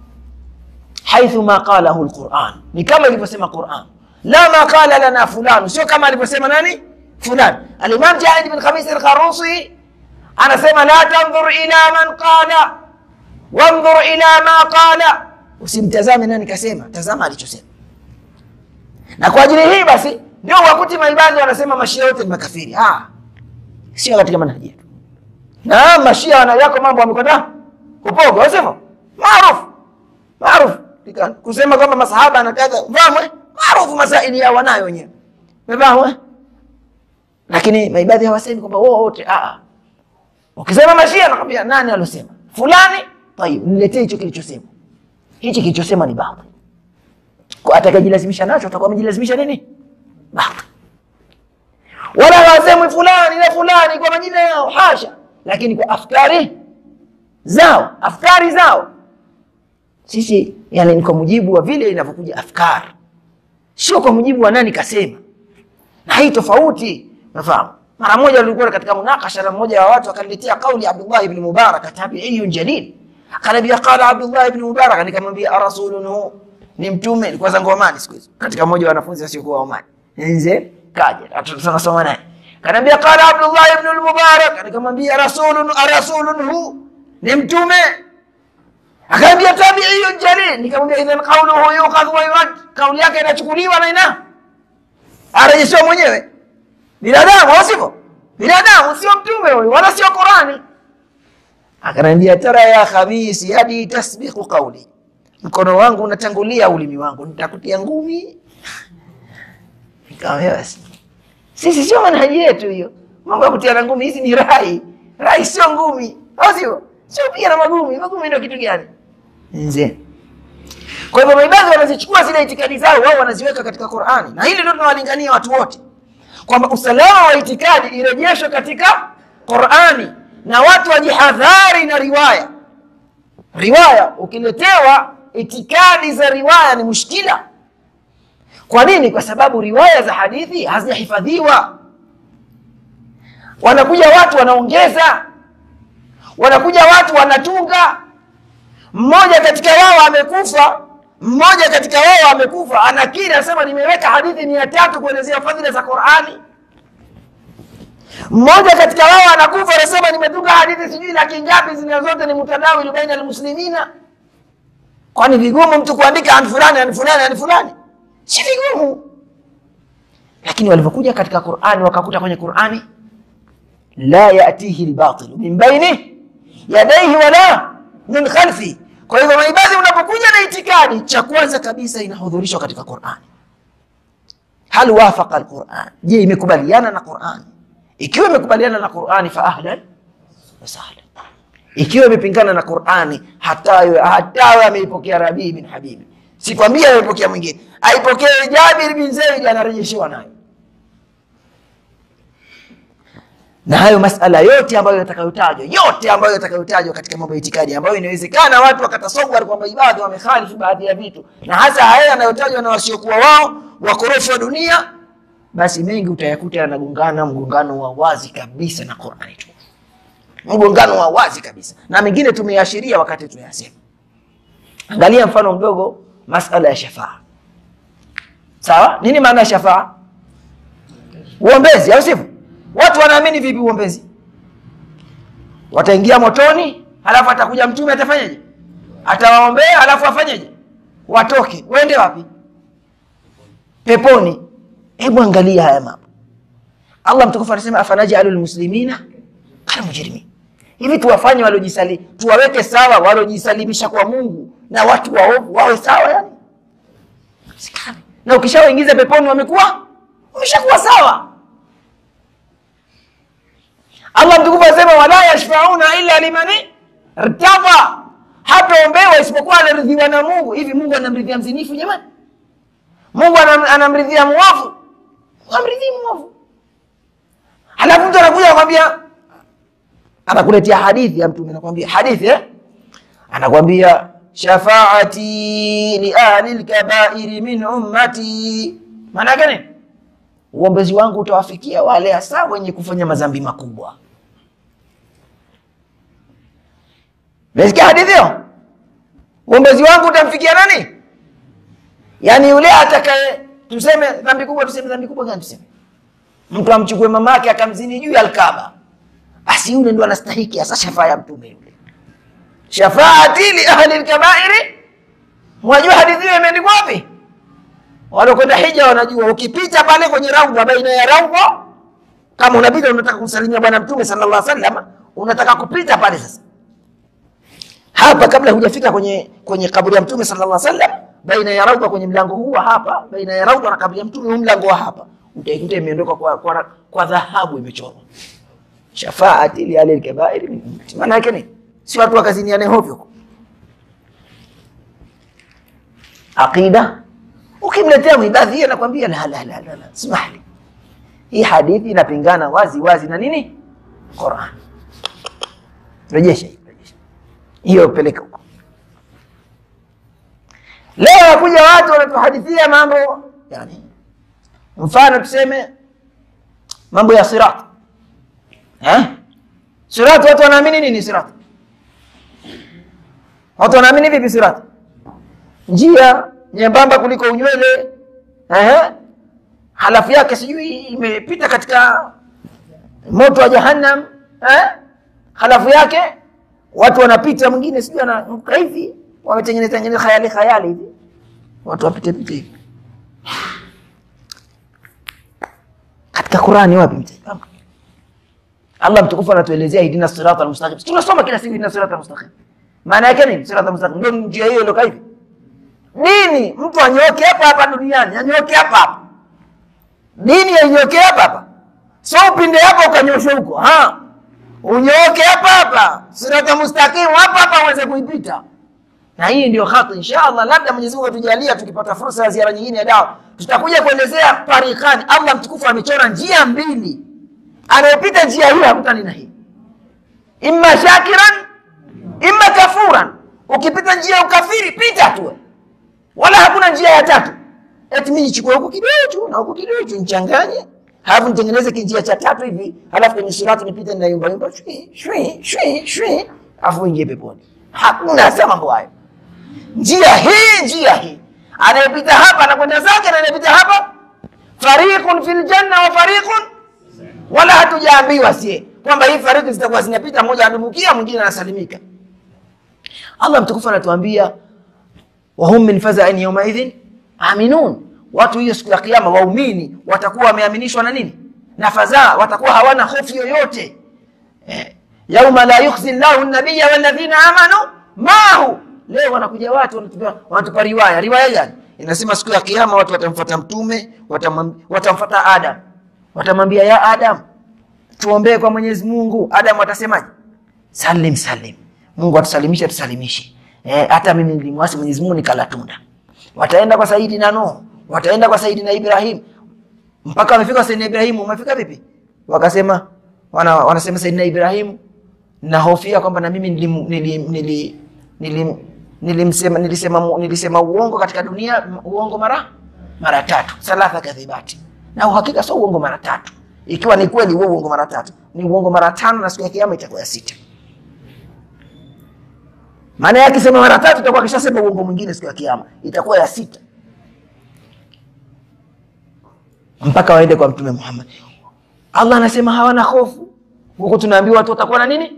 haithu ma qalahu alquran, ni kama ilivyosema Qur'an, la ma qala lana fulani, sio kama alivyosema nani fulani. Al-Imam Ja'id bin Khamis al-Kharusi anasema la tanzur ila man qala wanzur ila ma qala, usimtazame nani kasema, tazama alichosema. Na kwa ajili hii basi ndio wakuti maibadhi wanasema mashia yote ni makafiri. Sio katika manhaji yetu. Na mashia wanayako mambo wamekwenda kupoga, wasema maarufu kusema kama masahaba na kadha, fahamu maarufu masaili ya wanayo wenyewe, fahamu. Lakini maibadhi hawasemi kwamba wote ukisema mashia nakwambia nani alosema fulani, tayeb niletee hicho kilichosema. Hichi kilichosema ni baadhi. Kwa atakajilazimisha nacho atakuwa amejilazimisha nini? Baadhi. Wala wasemi fulani na fulani kwa majina yao, hasha, lakini kwa afkari zao. Sisi yani ni kwa mujibu wa vile inavyokuja afkari, sio kwa mujibu wa nani kasema. Na hii tofauti, nafahamu. Mara moja nilikuwa katika munakasha na mmoja wa watu akaniletea kauli Abdullah ibn Mubarak, tabi'iyun jalil. Akaniambia qala Abdullah ibn Mubarak, nikamwambia arasulun, ni mtume. Nilikuwa zangu Omani siku hizo, katika mmoja wa wanafunzi wasiokuwa Omani nje kaja tunasoma naye, akaniambia qala Abdullah ibn al-Mubarak, nikamwambia arasulun, ni mtume. Akaniambia tabi'iyun jalil, nikamwambia idhan qawluhu yuqadhu wa yurad, kauli yake inachukuliwa na arejeshwa mwenyewe. Binadamu wasivyo, binadamu sio mtume huyo wala sio Qurani. Akaniambia tara ya khabisi hadi tasbiqu qawli, mkono wangu unatangulia ulimi wangu, nitakutia ngumi. Nikamwambia sisi sio manhaji yetu hiyo, mambo ya kutia ngumi hizi ni rai sio ngumi, au sio pia na magumi ndio kitu gani nje. Kwa hivyo maibadhi wanazichukua zile itikadi zao wao wanaziweka katika Qur'ani, na hili ndio tunawalingania watu wote kwamba usalama wa itikadi irejeshwe katika Qur'ani, na watu wajihadhari na riwaya. Ukiletewa itikadi za riwaya ni mushkila. Kwa nini? Kwa sababu riwaya za hadithi hazijahifadhiwa. Wanakuja watu wanaongeza, wanakuja watu wanatunga. Mmoja katika wao amekufa, mmoja katika wao amekufa, anakiri anasema nimeweka hadithi 300 kuelezea fadhila za Qur'ani. Mmoja katika wao anakufa anasema nimetunga hadithi sijui laki ngapi, zina zote ni mutadawil baina almuslimina. Kwani vigumu mtu kuandika an fulani? Si vigumu. Lakini walipokuja katika Qur'ani wakakuta kwenye Qur'ani la yatihi albatil min baini yadayhi wala min khalfi. Kwa hivyo maibadhi unapokuja na itikadi, cha kwanza kabisa inahudhurishwa katika Qur'ani. Hal wafaqa alquran, je imekubaliana na Qur'ani? Ikiwa imekubaliana na Qur'ani fa ahlan wa sahlan. Ikiwa imepingana na Qur'ani, hata ameipokea Rabi bin Habibi, sikwambia ameipokea mwingine, aipokee Jabir bin Zaid, anarejeshewa nayo. Na hayo masala yote ambayo yatakayotajwa katika mambo ya itikadi, ambayo inawezekana watu wakatasawwar kwamba ibada wamekhalifu baadhi ya vitu, na hasa haya yanayotajwa na wasiokuwa wao wakorofi wa dunia, basi mengi utayakuta yanagongana mgongano wa wazi kabisa na Qur'ani tu. Mgongano wa wazi kabisa. Na mengine tumeashiria wakati tunayasema. Angalia mfano mdogo, masala ya shafaa. Sawa? Nini maana ya shafaa? Uombezi, au sivyo? Watu wanaamini vipi uombezi? Wataingia motoni, halafu atakuja mtume atafanyaje? Atawaombea, halafu afanyaje? Watoke. Waende wapi? Peponi. Hebu angalia haya mambo. Allah mtukufu anasema afanaj'alul muslimina kal mujrimin. Hivi tuwafanye tuwaweke sawa walojisalimisha kwa Mungu na watu waovu wawe sawa yani? Sikani. Na ukishawaingiza peponi wameshakuwa sawa. Allah mtukufu anasema wala yashfa'una illa liman irtafa. Hataombewa isipokuwa anaridhiwa na Mungu. Hivi Mungu anamridhia mzinifu jamani? Mungu anamridhia muovu? Amridhii muovu. Halafu mtu anakuja anakuambia, anakuletea hadithi ya mtume, anakuambia hadithi anakuambia shafaati li ahli al-kaba'ir min ummati. Maana yake nini? Uombezi wangu utawafikia wale hasa wenye kufanya madhambi makubwa. Nasikia hadithi hiyo? Uombezi wangu utamfikia nani? Yani yule atakaye, tuseme dhambi kubwa gani tuseme? Mtu amchukue mamake akamzini juu ya Al-Kaaba. Basi yule ndo anastahili hasa shafaa ya mtume yule. Shafaati li ahli al-kaba'ir. Mwajua hadithi hiyo imeandikwa wapi? Wale kwenda hija wanajua, ukipita pale kwenye raudha, baina ya raudha, kama unapita unataka kumsalimia bwana mtume sallallahu alaihi wasallam, unataka kupita pale sasa. Hapa kabla hujafika kwenye kaburi ya mtume sallallahu alaihi wasallam, baina ya raudha kwenye mlango huu hapa, baina ya raudha na kaburi ya mtume huu mlango wa hapa, utaikuta imeondoka kwa dhahabu imechorwa. Shafaati li ahli al-kaba'ir. Maana yake ni si watu wakaziniane hovyo. Aqida ukimletea mwibadhi yeye anakuambia la simahli. Hii hadithi inapingana wazi na nini? Qur'an. Rejesha hiyo peleka huko. Leo wakuja watu wanatuhadithia mambo yani, mfano tuseme mambo ya sirat. Sirat, watu wanaamini nini sirat? Watu wanaamini vipi sirat? Njia nyembamba kuliko unywele, halafu yake sijui imepita katika moto wa jahannam, halafu yake watu wanapita, mwingine sijui ananuka hivi, wametengeneza khayali hivi, watu wapite hivi. Katika Qur'ani wapi mtazamo? Allah mtukufu anatuelezea idina siratal mustaqim. Tunasoma kila siku idina siratal mustaqim. Maana yake nini? Siratal mustaqim ndio njia hiyo ndio hivi. Nini? Mtu anyoke hapa duniani, anyoke hapa. Nini anyoke hapa? So upinde hapa ukanyosha huko. Unyoke hapa. Siratal mustaqim hapa uweze kuipita. Na hii ndio khati inshallah, labda Mwenyezi Mungu atujalia tukipata fursa ya ziara nyingine ya dawa, tutakuja kuelezea tariqani. Allah mtukufu amechora njia mbili. Anayepita njia hii hakutani na hii. Imma shakiran, imma kafuran. Ukipita njia ukafiri, pita tu. Wala hakuna njia ya tatu. Eti mimi nichukue huko kidogo na huko kidogo nichanganye, halafu nitengeneze njia cha tatu hivi, halafu kwenye sirati nipite na yumba shwi, afu ingie peponi. Hakuna sema mambo hayo. Njia hii Anayepita hapa anakwenda zake na anayepita hapa. Fariqun fil janna wa fariqun, wala hatujaambiwa sie kwamba hii fariqi zitakuwa zinapita, mmoja anadumukia mwingine anasalimika. Allah mtukufu anatuambia wa hum min faza'in yawma idhin aminun. Watu hiyo siku ya kiyama waumini watakuwa wameaminishwa na nini? Na fadhaa, watakuwa hawana hofu yoyote. Yauma la yukhzi Allahu an-nabiyya wal ladhina amanu ma'ahu. Leo wanakuja watu wanatupa riwaya gani? Inasema siku ya kiyama watu watamfuata mtume, watamfuata Adam. Watamwambia ya Adam, tuombee kwa Mwenyezi Mungu. Adam atasemaje? Salim salim. Mungu atusalimisha tusalimishe. Hata mimi nilimwasi Mwenyezi Mungu nikala tunda. Wataenda kwa Saidina Nuh, wataenda kwa Saidina Ibrahim. Mpaka wamefika Saidina Ibrahim, umefika vipi? Wakasema wanasema Saidina Ibrahim, na hofia kwamba na mimi nilisema uongo katika dunia, uongo mara 3, salasa kadhibati. Na uhakika sio uongo mara 3. Ikiwa ni kweli uongo mara 3, ni uongo mara 5, na siku ya kiyama itakuwa ya 6. Maana yake sema mara 3 itakuwa kishasema uongo mwingine siku ya kiyama, itakuwa ya 6. Mpaka waende kwa Mtume Muhammad. Allah anasema hawana hofu. Huko tunaambiwa watu watakuwa na nini?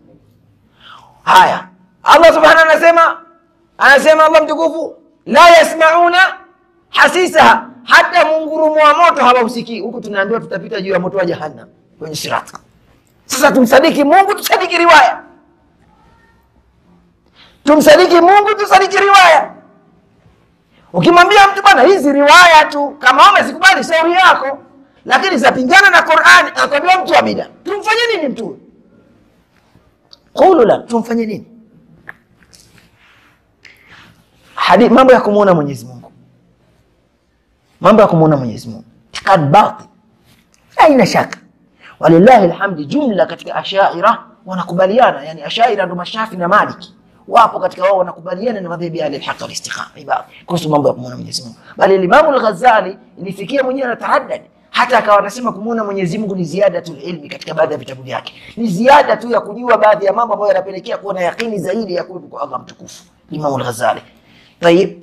Haya. Allah subhanahu anasema Allah mtukufu, la yasmauna hasisaha, hata mungurumo wa moto hawausikii. Huko tunaambiwa tutapita juu ya moto wa jahannam kwenye sirat. Sasa tumsadiki Mungu, tusadiki riwaya. Tumsadiki Mungu, tusadiki riwaya. Ukimwambia mtu bwana hizi riwaya tu, kama umezikubali shauri yako, lakini zapingana na Qur'ani, akwambia mtu abida. Tumfanye nini mtu? Qulu la, tumfanye nini? Hadi mambo ya kumuona Mwenyezi Mungu. Mambo ya kumuona Mwenyezi Mungu. Tikad batil. Haina shaka. Walillahi alhamdi, jumla katika ashaira wanakubaliana, yani ashaira ndo Mashafi na Maliki. Wapo katika wao wanakubaliana na madhhabi ya al-haq wal-istiqama ibada kuhusu mambo ya kumuona Mwenyezi Mungu. Bali Imam al-Ghazali ilifikia mwenyewe anataraddad, hata akawa anasema kumuona Mwenyezi Mungu ni ziadatul ilmi katika baadhi ya vitabu vyake. Ni ziada tu ya kujua baadhi ya mambo ambayo yanapelekea kuwa na yakini zaidi ya kuwepo kwa Allah mtukufu. Imam al-Ghazali. Tayeb.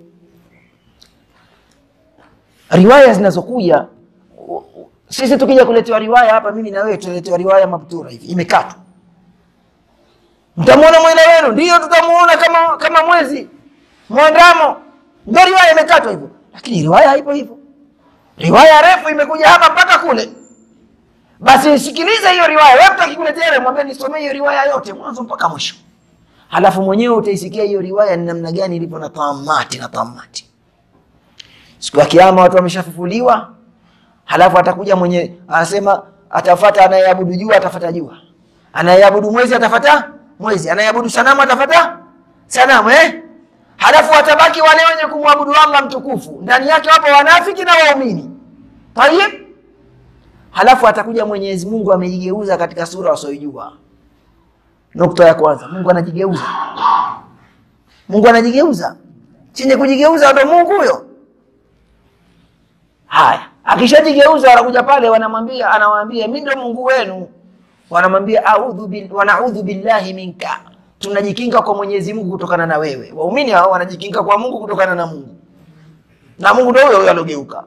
Riwaya zinazokuja, sisi tukija kuletewa riwaya hapa, mimi na wewe tuletewa riwaya mabtura hivi imekatwa. Mtamuona mwenda wenu, ndio tutamuona kama mwezi mwandamo, ndio riwaya imekatwa hivyo. Lakini riwaya haipo hivyo. Riwaya refu imekuja hapa mpaka kule. Basi sikiliza hiyo riwaya. Wewe utakikuletea mwambie nisomee hiyo riwaya yote mwanzo mpaka mwisho. Halafu mwenyewe utaisikia hiyo riwaya ni namna gani ilipo na tamati. Siku ya kiyama watu wameshafufuliwa. Halafu atakuja mwenye anasema atafuata anayeabudu jua atafuata jua. Anayeabudu mwezi atafuata mwezi, anayeabudu sanamu atafuata sanamu. Halafu watabaki wale wenye kumwabudu Allah mtukufu. Ndani yake wapo wanafiki na waumini. Tayeb. Halafu atakuja Mwenyezi Mungu amejigeuza katika sura wasiyojua. Nukta ya kwanza, Mungu anajigeuza. Mungu anajigeuza. Chenye kujigeuza ndo Mungu huyo. Haya, akishajigeuza anakuja pale anawaambia mimi ndo Mungu wenu. Wanamwambia a'udhu billahi minka. Tunajikinga kwa Mwenyezi Mungu kutokana na wewe. Waumini hao wanajikinga kwa Mungu kutokana na Mungu. Na Mungu ndio huyo alogeuka.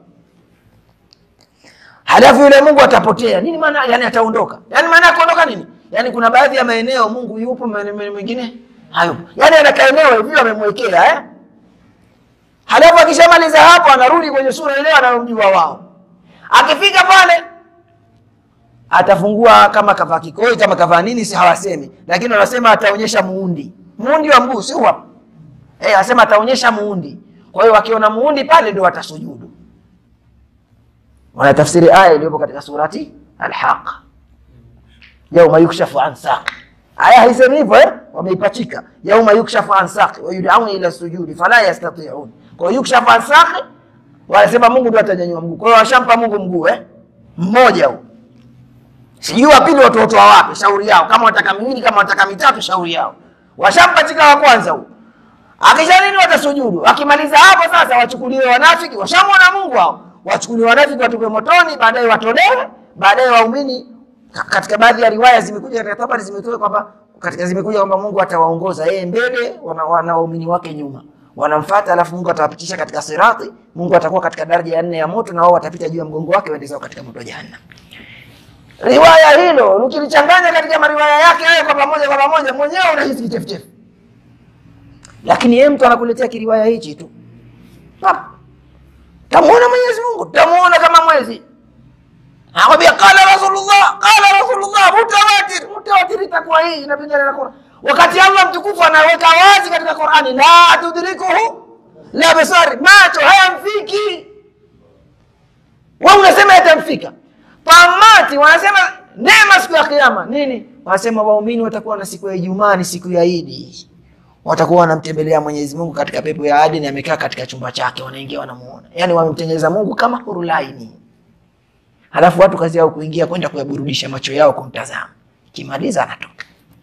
Halafu yule Mungu atapotea. Nini maana? Yani ataondoka. Yani maana kuondoka nini? Yani kuna baadhi ya maeneo Mungu yupo, maeneo mengine hayupo. Yani anakaa eneo hivyo amemwekea Halafu akishamaliza hapo anarudi kwenye sura ile anayomjua wao. Akifika pale atafungua kama kavaa kikoi kama kavaa nini si hawasemi, lakini wanasema ataonyesha muundi wa mguu, sio hapo. Anasema ataonyesha muundi. Kwa hiyo wakiona muundi pale ndio watasujudu. Wanatafsiri aya iliyopo katika surati Al-Haqq. Yauma yukshafu an saq. Aya haisemi hivyo wameipachika. Yauma yukshafu an saq wa yud'auna ila sujudi fala yastati'un. Kwa hiyo yukshafu an saq wanasema Mungu ndio atanyanyua mguu. Kwa hiyo washampa Mungu mguu mmoja huo. Sijui wapili watoto wapi, shauri yao. Kama wataka miwili, kama wataka mitatu, shauri yao. Washampatika wa kwanza huo. Akisha nini watasujudu. Akimaliza hapo sasa wachukuliwe wanafiki, washamwona Mungu hao. Wachukuliwe wanafiki watupe motoni, baadaye watolewe, baadaye waumini. Katika baadhi ya riwaya zimekuja katika tabari zimetoa kwamba Mungu atawaongoza yeye mbele na waumini wake nyuma. wanamfuata, alafu Mungu atawapitisha katika sirati. Mungu atakuwa katika daraja ya 4 ya moto na wao watapita juu ya mgongo wake waende zao katika moto wa jahannam. Riwaya hilo ukilichanganya katika mariwaya yake hayo kwa pamoja mwenyewe unahisi kichefuchefu. Lakini yeye mtu anakuletea kiriwaya hichi tu. Tamuona Mwenyezi Mungu, tamuona kama mwezi. Anakuambia qala Rasulullah mutawatir itakuwa hii inapingana na Qur'an. Wakati Allah mtukufu anaweka wazi katika Qur'ani, la tudrikuhu la basari, macho hayamfiki. Wao unasema yatamfika. Pamati wanasema neema siku ya kiyama. Nini? Wanasema waumini watakuwa na siku ya Ijumaa, ni siku ya Idi. Watakuwa wanamtembelea Mwenyezi Mungu katika pepo ya Adeni, amekaa katika chumba chake, wanaingia wanamuona. Yaani wamemtengeneza Mungu kama hurulaini. Halafu watu kazi yao kuingia kwenda kuyaburudisha macho yao kumtazama. Kimaliza anatoka.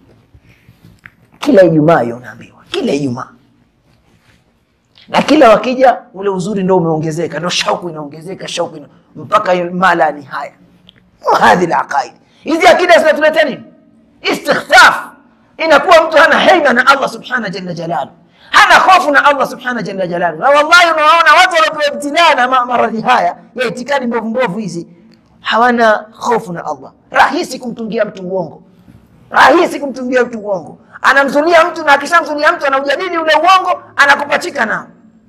Kila Ijumaa hiyo unaambiwa, kila Ijumaa. Na kila wakija ule uzuri ndio umeongezeka, ndio shauku inaongezeka, mpaka mala ni haya. Hadhi al-aqaid. Hizi akida zinatuleta nini? Istighfaf. Inakuwa mtu hana haiba na Allah subhanahu jalla jalaluhu. Hana hofu na Allah subhanahu jalla jalaluhu. Na wallahi unaona watu wanaopewa ibtilaa na maradhi haya ya itikadi mbovu hizi, hawana hofu na Allah. Rahisi kumtungia mtu uongo. Anamzulia mtu, na akishamzulia mtu anaujadili ule uongo, anakupachika nao.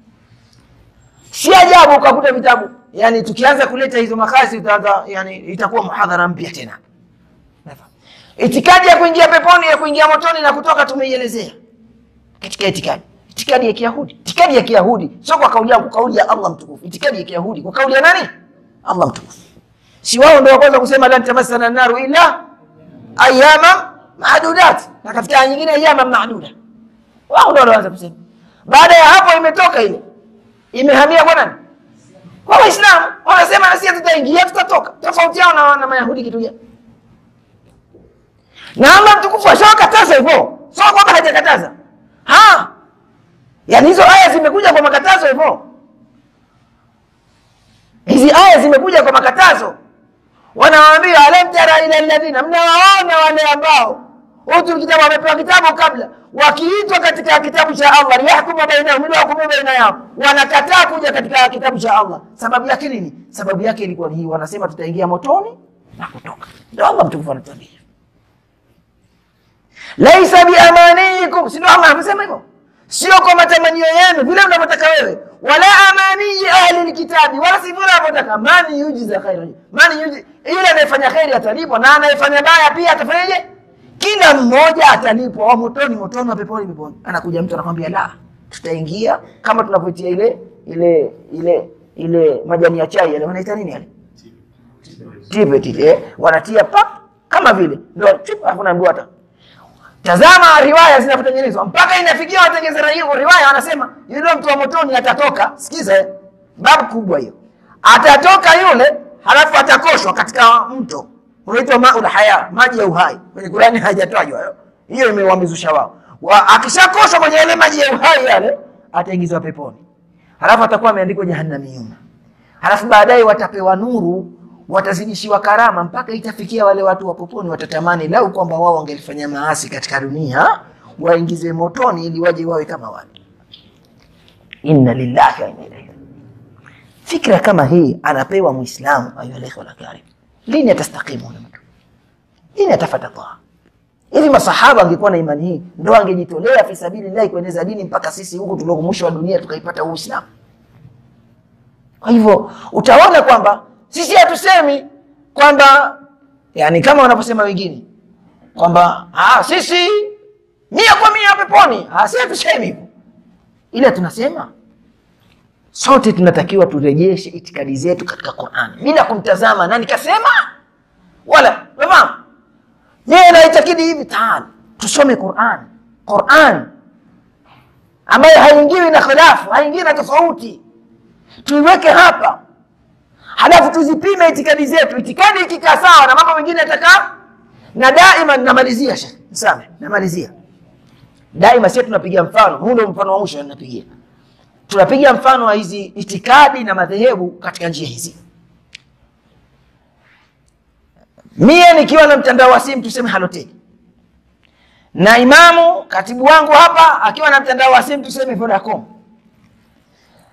Si ajabu ukakuta vitabu. Yani tukianza kuleta hizo makazi itakuwa muhadhara mpya tena. Itikadi ya kuingia peponi, ya kuingia motoni na kutoka tumeielezea. Katika itikadi ya Kiyahudi, sio kwa kauli yangu, kauli ya Allah mtukufu. Itikadi ya Kiyahudi kwa kauli ya nani? Allah mtukufu. Si wao ndio kwanza kusema lan tamassana an-naru illa ayyama ma'dudat, na katika nyingine ayyama ma'duda. Wao ndio wanaanza kusema. Baada ya hapo imetoka ile. Imehamia kwa nani? Kwa Waislamu. Wanasema na sisi tutaingia tutatoka. Tofauti yao na Mayahudi kitu gani? Na Allah mtukufu ashakataza hivyo. Sio kwamba hajakataza. Yaani hizo aya zimekuja kwa makatazo hivyo. Hizi aya zimekuja kwa makatazo. Wanawaambia alam tara ila alladhina, mnawaona wale ambao utul kitabu, wamepewa kitabu kabla, wakiitwa katika kitabu cha Allah yahkumu bainahum, ili hukumu baina yao, wanakataa kuja katika kitabu cha Allah. Sababu yake nini? Sababu yake ilikuwa ni hii, wanasema tutaingia motoni na kutoka. Ndio Allah mtukufu anatuambia, laisa bi amanikum, sio Allah amesema hivyo, sio kwa matamanio yenu vile mnavyotaka wewe, wala amani ahli alkitabi, wala si vile mnavyotaka. Mani yujiza khairan, mani yujiza, yule anayefanya khairi atalipwa, na anayefanya baya pia atafanyaje? Kila mmoja atalipwa, wa motoni motoni, wa peponi. Anakuja mtu anakuambia la, tutaingia kama tunavyotia ile majani ya chai yale, wanaita nini yale? Tipe, wanatia pap kama vile ndio chip, afu naambiwa hata tazama riwaya zinapotengenezwa mpaka inafikia watengeneza hiyo riwaya, wanasema yule mtu wa motoni atatoka. Sikiza babu kubwa hiyo, atatoka yule, halafu atakoshwa katika mto unaitwa maul haya, maji ya uhai. Kwenye Qur'ani hajatajwa hiyo, imewamizusha wao. Akishakoshwa kwenye ile maji ya uhai yale, ataingizwa peponi, halafu atakuwa ameandikwa jahannamiyun. Halafu baadaye watapewa nuru, watazidishiwa karama, mpaka itafikia wale watu wa peponi watatamani lau kwamba wao wangelifanya maasi katika dunia, waingize motoni ili waje wawe kama wale. Inna lillahi wa inna ilaihi. Fikra kama hii anapewa Muislamu, ayu alayhi wa karim. Lini atastakimu na mtu? Lini atafata taa? Ili masahaba angekuwa na imani hii, ndio angejitolea fi sabilillah kueneza dini mpaka sisi huku tuloko mwisho wa dunia tukaipata Uislamu. Kwa hivyo utaona kwamba sisi hatusemi kwamba yani kama wanaposema wengine kwamba sisi 100% peponi. Sisi hatusemi hivyo. Ila tunasema sote tunatakiwa turejeshe itikadi zetu katika Qur'an bila kumtazama nani kasema wala mama. Yeye anaitakidi hivi, taala tusome Qur'an ambayo haingiwi na khilafu, haingiwi na tofauti. Tuiweke hapa, halafu tuzipime itikadi zetu. Itikadi ikikaa sawa na mambo mengine yatakaa. Na daima namalizia Sheikh, namalizia daima sisi tunapiga mfano, huu ndio mfano wa mwisho ninapigia. Tunapiga mfano wa hizi itikadi na madhehebu katika njia hizi. Mie nikiwa na mtandao wa simu tuseme Halotel, na imamu katibu wangu hapa akiwa na mtandao wa simu tuseme Vodacom,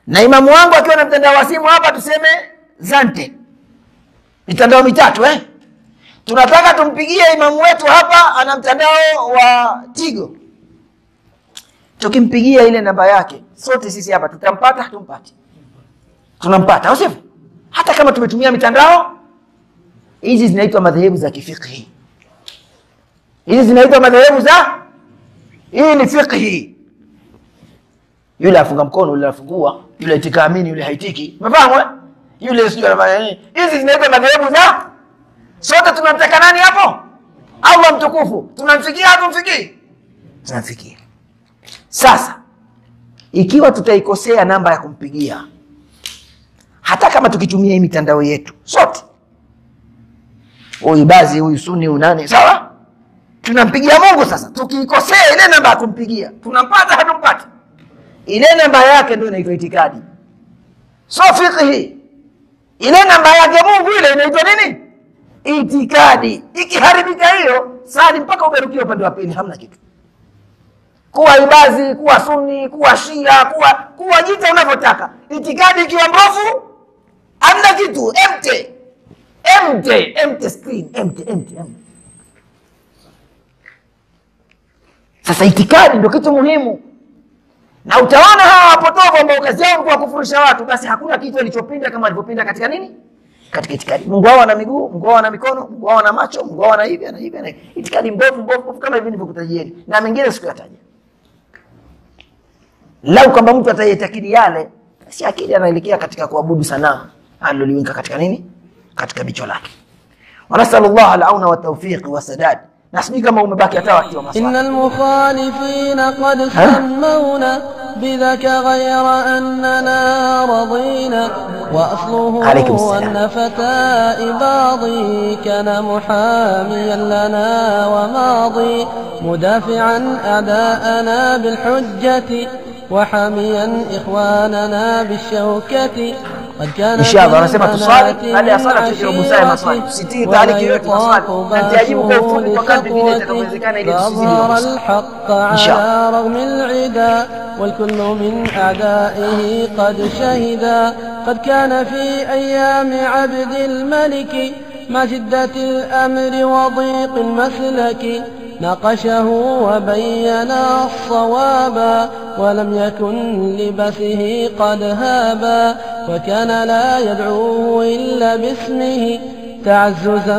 Na imamu wangu akiwa na mtandao wa simu hapa, tuseme Zante, mitandao mitatu tunataka tumpigie imamu wetu hapa, ana mtandao wa Tigo. Tukimpigia ile namba yake, sote sisi hapa tutampata, hatumpati? Tunampata, au sivyo? Hata kama tumetumia mitandao. Hizi zinaitwa madhehebu za kifiqhi. Hizi zinaitwa madhehebu za, hii ni fiqhi. Yule afunga mkono, yule afungua, yule itikaamini, yule haitiki. Umefahamu? Yule sio anafanya nini? Hizi zinaitwa madhehebu za, sote tunamtaka nani hapo? Allah mtukufu. Tunamfikia au tumfikii? Tunamfikia. Sasa ikiwa tutaikosea namba ya kumpigia, hata kama tukitumia hii mitandao yetu sote, huyu bazi, huyu suni, unani, sawa, tunampigia Mungu. Sasa tukiikosea ile namba ya kumpigia, tunampata hatumpati? Ile namba yake ndio inaitwa itikadi, so fiqhi. Ile namba yake Mungu ile inaitwa nini? Itikadi. Ikiharibika hiyo, sadi mpaka uberukia upande wa pili, hamna kitu. Kuwa ibazi, kuwa sunni, kuwa shia, kuwa jita unavyotaka. Itikadi ikiwa mbovu, hamna kitu, empty screen, empty. Sasa itikadi ndio kitu muhimu. Na utaona hawa wapotovu ambao kazi yao kwa kufurisha watu, basi hakuna kitu alichopinda kama alivyopinda katika nini? Katika itikadi. Mungu wao ana miguu, Mungu wao ana mikono, Mungu wao ana macho, Mungu wao ana hivi, ana hivi, ana hivi. Itikadi mbovu kama hivi nilivyokutajia, na mengine sikuyataja. Lau kwamba mtu ataitakidi yale, si akili anaelekea katika kuabudu sanamu aliloliweka katika nini? Katika bicho lake. Wa nasallallahu al-auna wa tawfiq wa sadad. Nasbi kama umebaki hata wakati wa maswali. Innal mukhalifina qad sammawna bidhaka ghayra annana radina wa asluhu anna fata ibadi kana muhamiyan lana wa madi mudafi'an a'da'ana bil hujjati وحاميا إخواننا بالشوكة قد كان إن شاء الله نسمع تصالي هذه صلاة تجرب سايمة صلاة ستين ذلك يوم تصالي أنت يجيبك وفوني فقد بفينة إذا كان إليه فأظهر الحق على رغم العدا والكل من أعدائه قد شهدا قد كان في أيام عبد الملك مع شدة الأمر وضيق المسلك ناقشه وبين الصوابا ولم يكن لبثه قد هابا وكان لا يدعوه إلا باسمه تعززا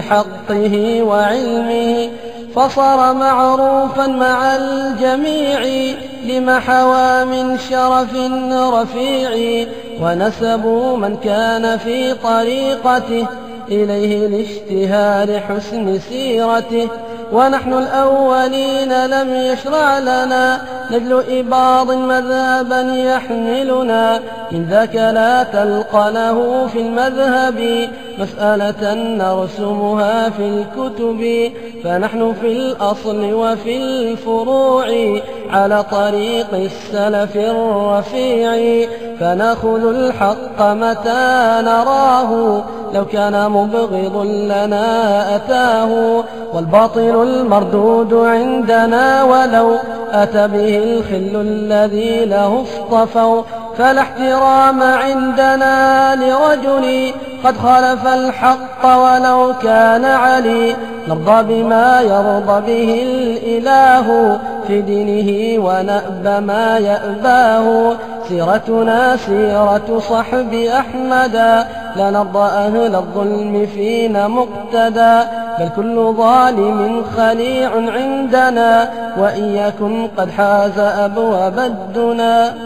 بحقه وعلمه فصار معروفا مع الجميع لما حوى من شرف رفيع ونسبوا من كان في طريقته إليه لاشتهار حسن سيرته ونحن الأولين لم يشرع لنا نجل إباض مذهبا يحملنا من ذاك لا تلقى له في المذهب مسألة نرسمها في الكتب فنحن في الأصل وفي الفروع على طريق السلف الرفيع فنأخذ الحق متى نراه لو كان مبغض لنا أتاه والباطل المردود عندنا ولو أتى به الخل الذي له اصطفوا فلا احترام عندنا لرجل قد خالف الحق ولو كان علي نرضى بما يرضى به الإله في دينه ونأبى ما يأباه سيرتنا سيرة صحب أحمدا لا نرضى أهل الظلم فينا مقتدى بل كل ظالم خليع عندنا وإن يكن قد حاز أبواب الدنا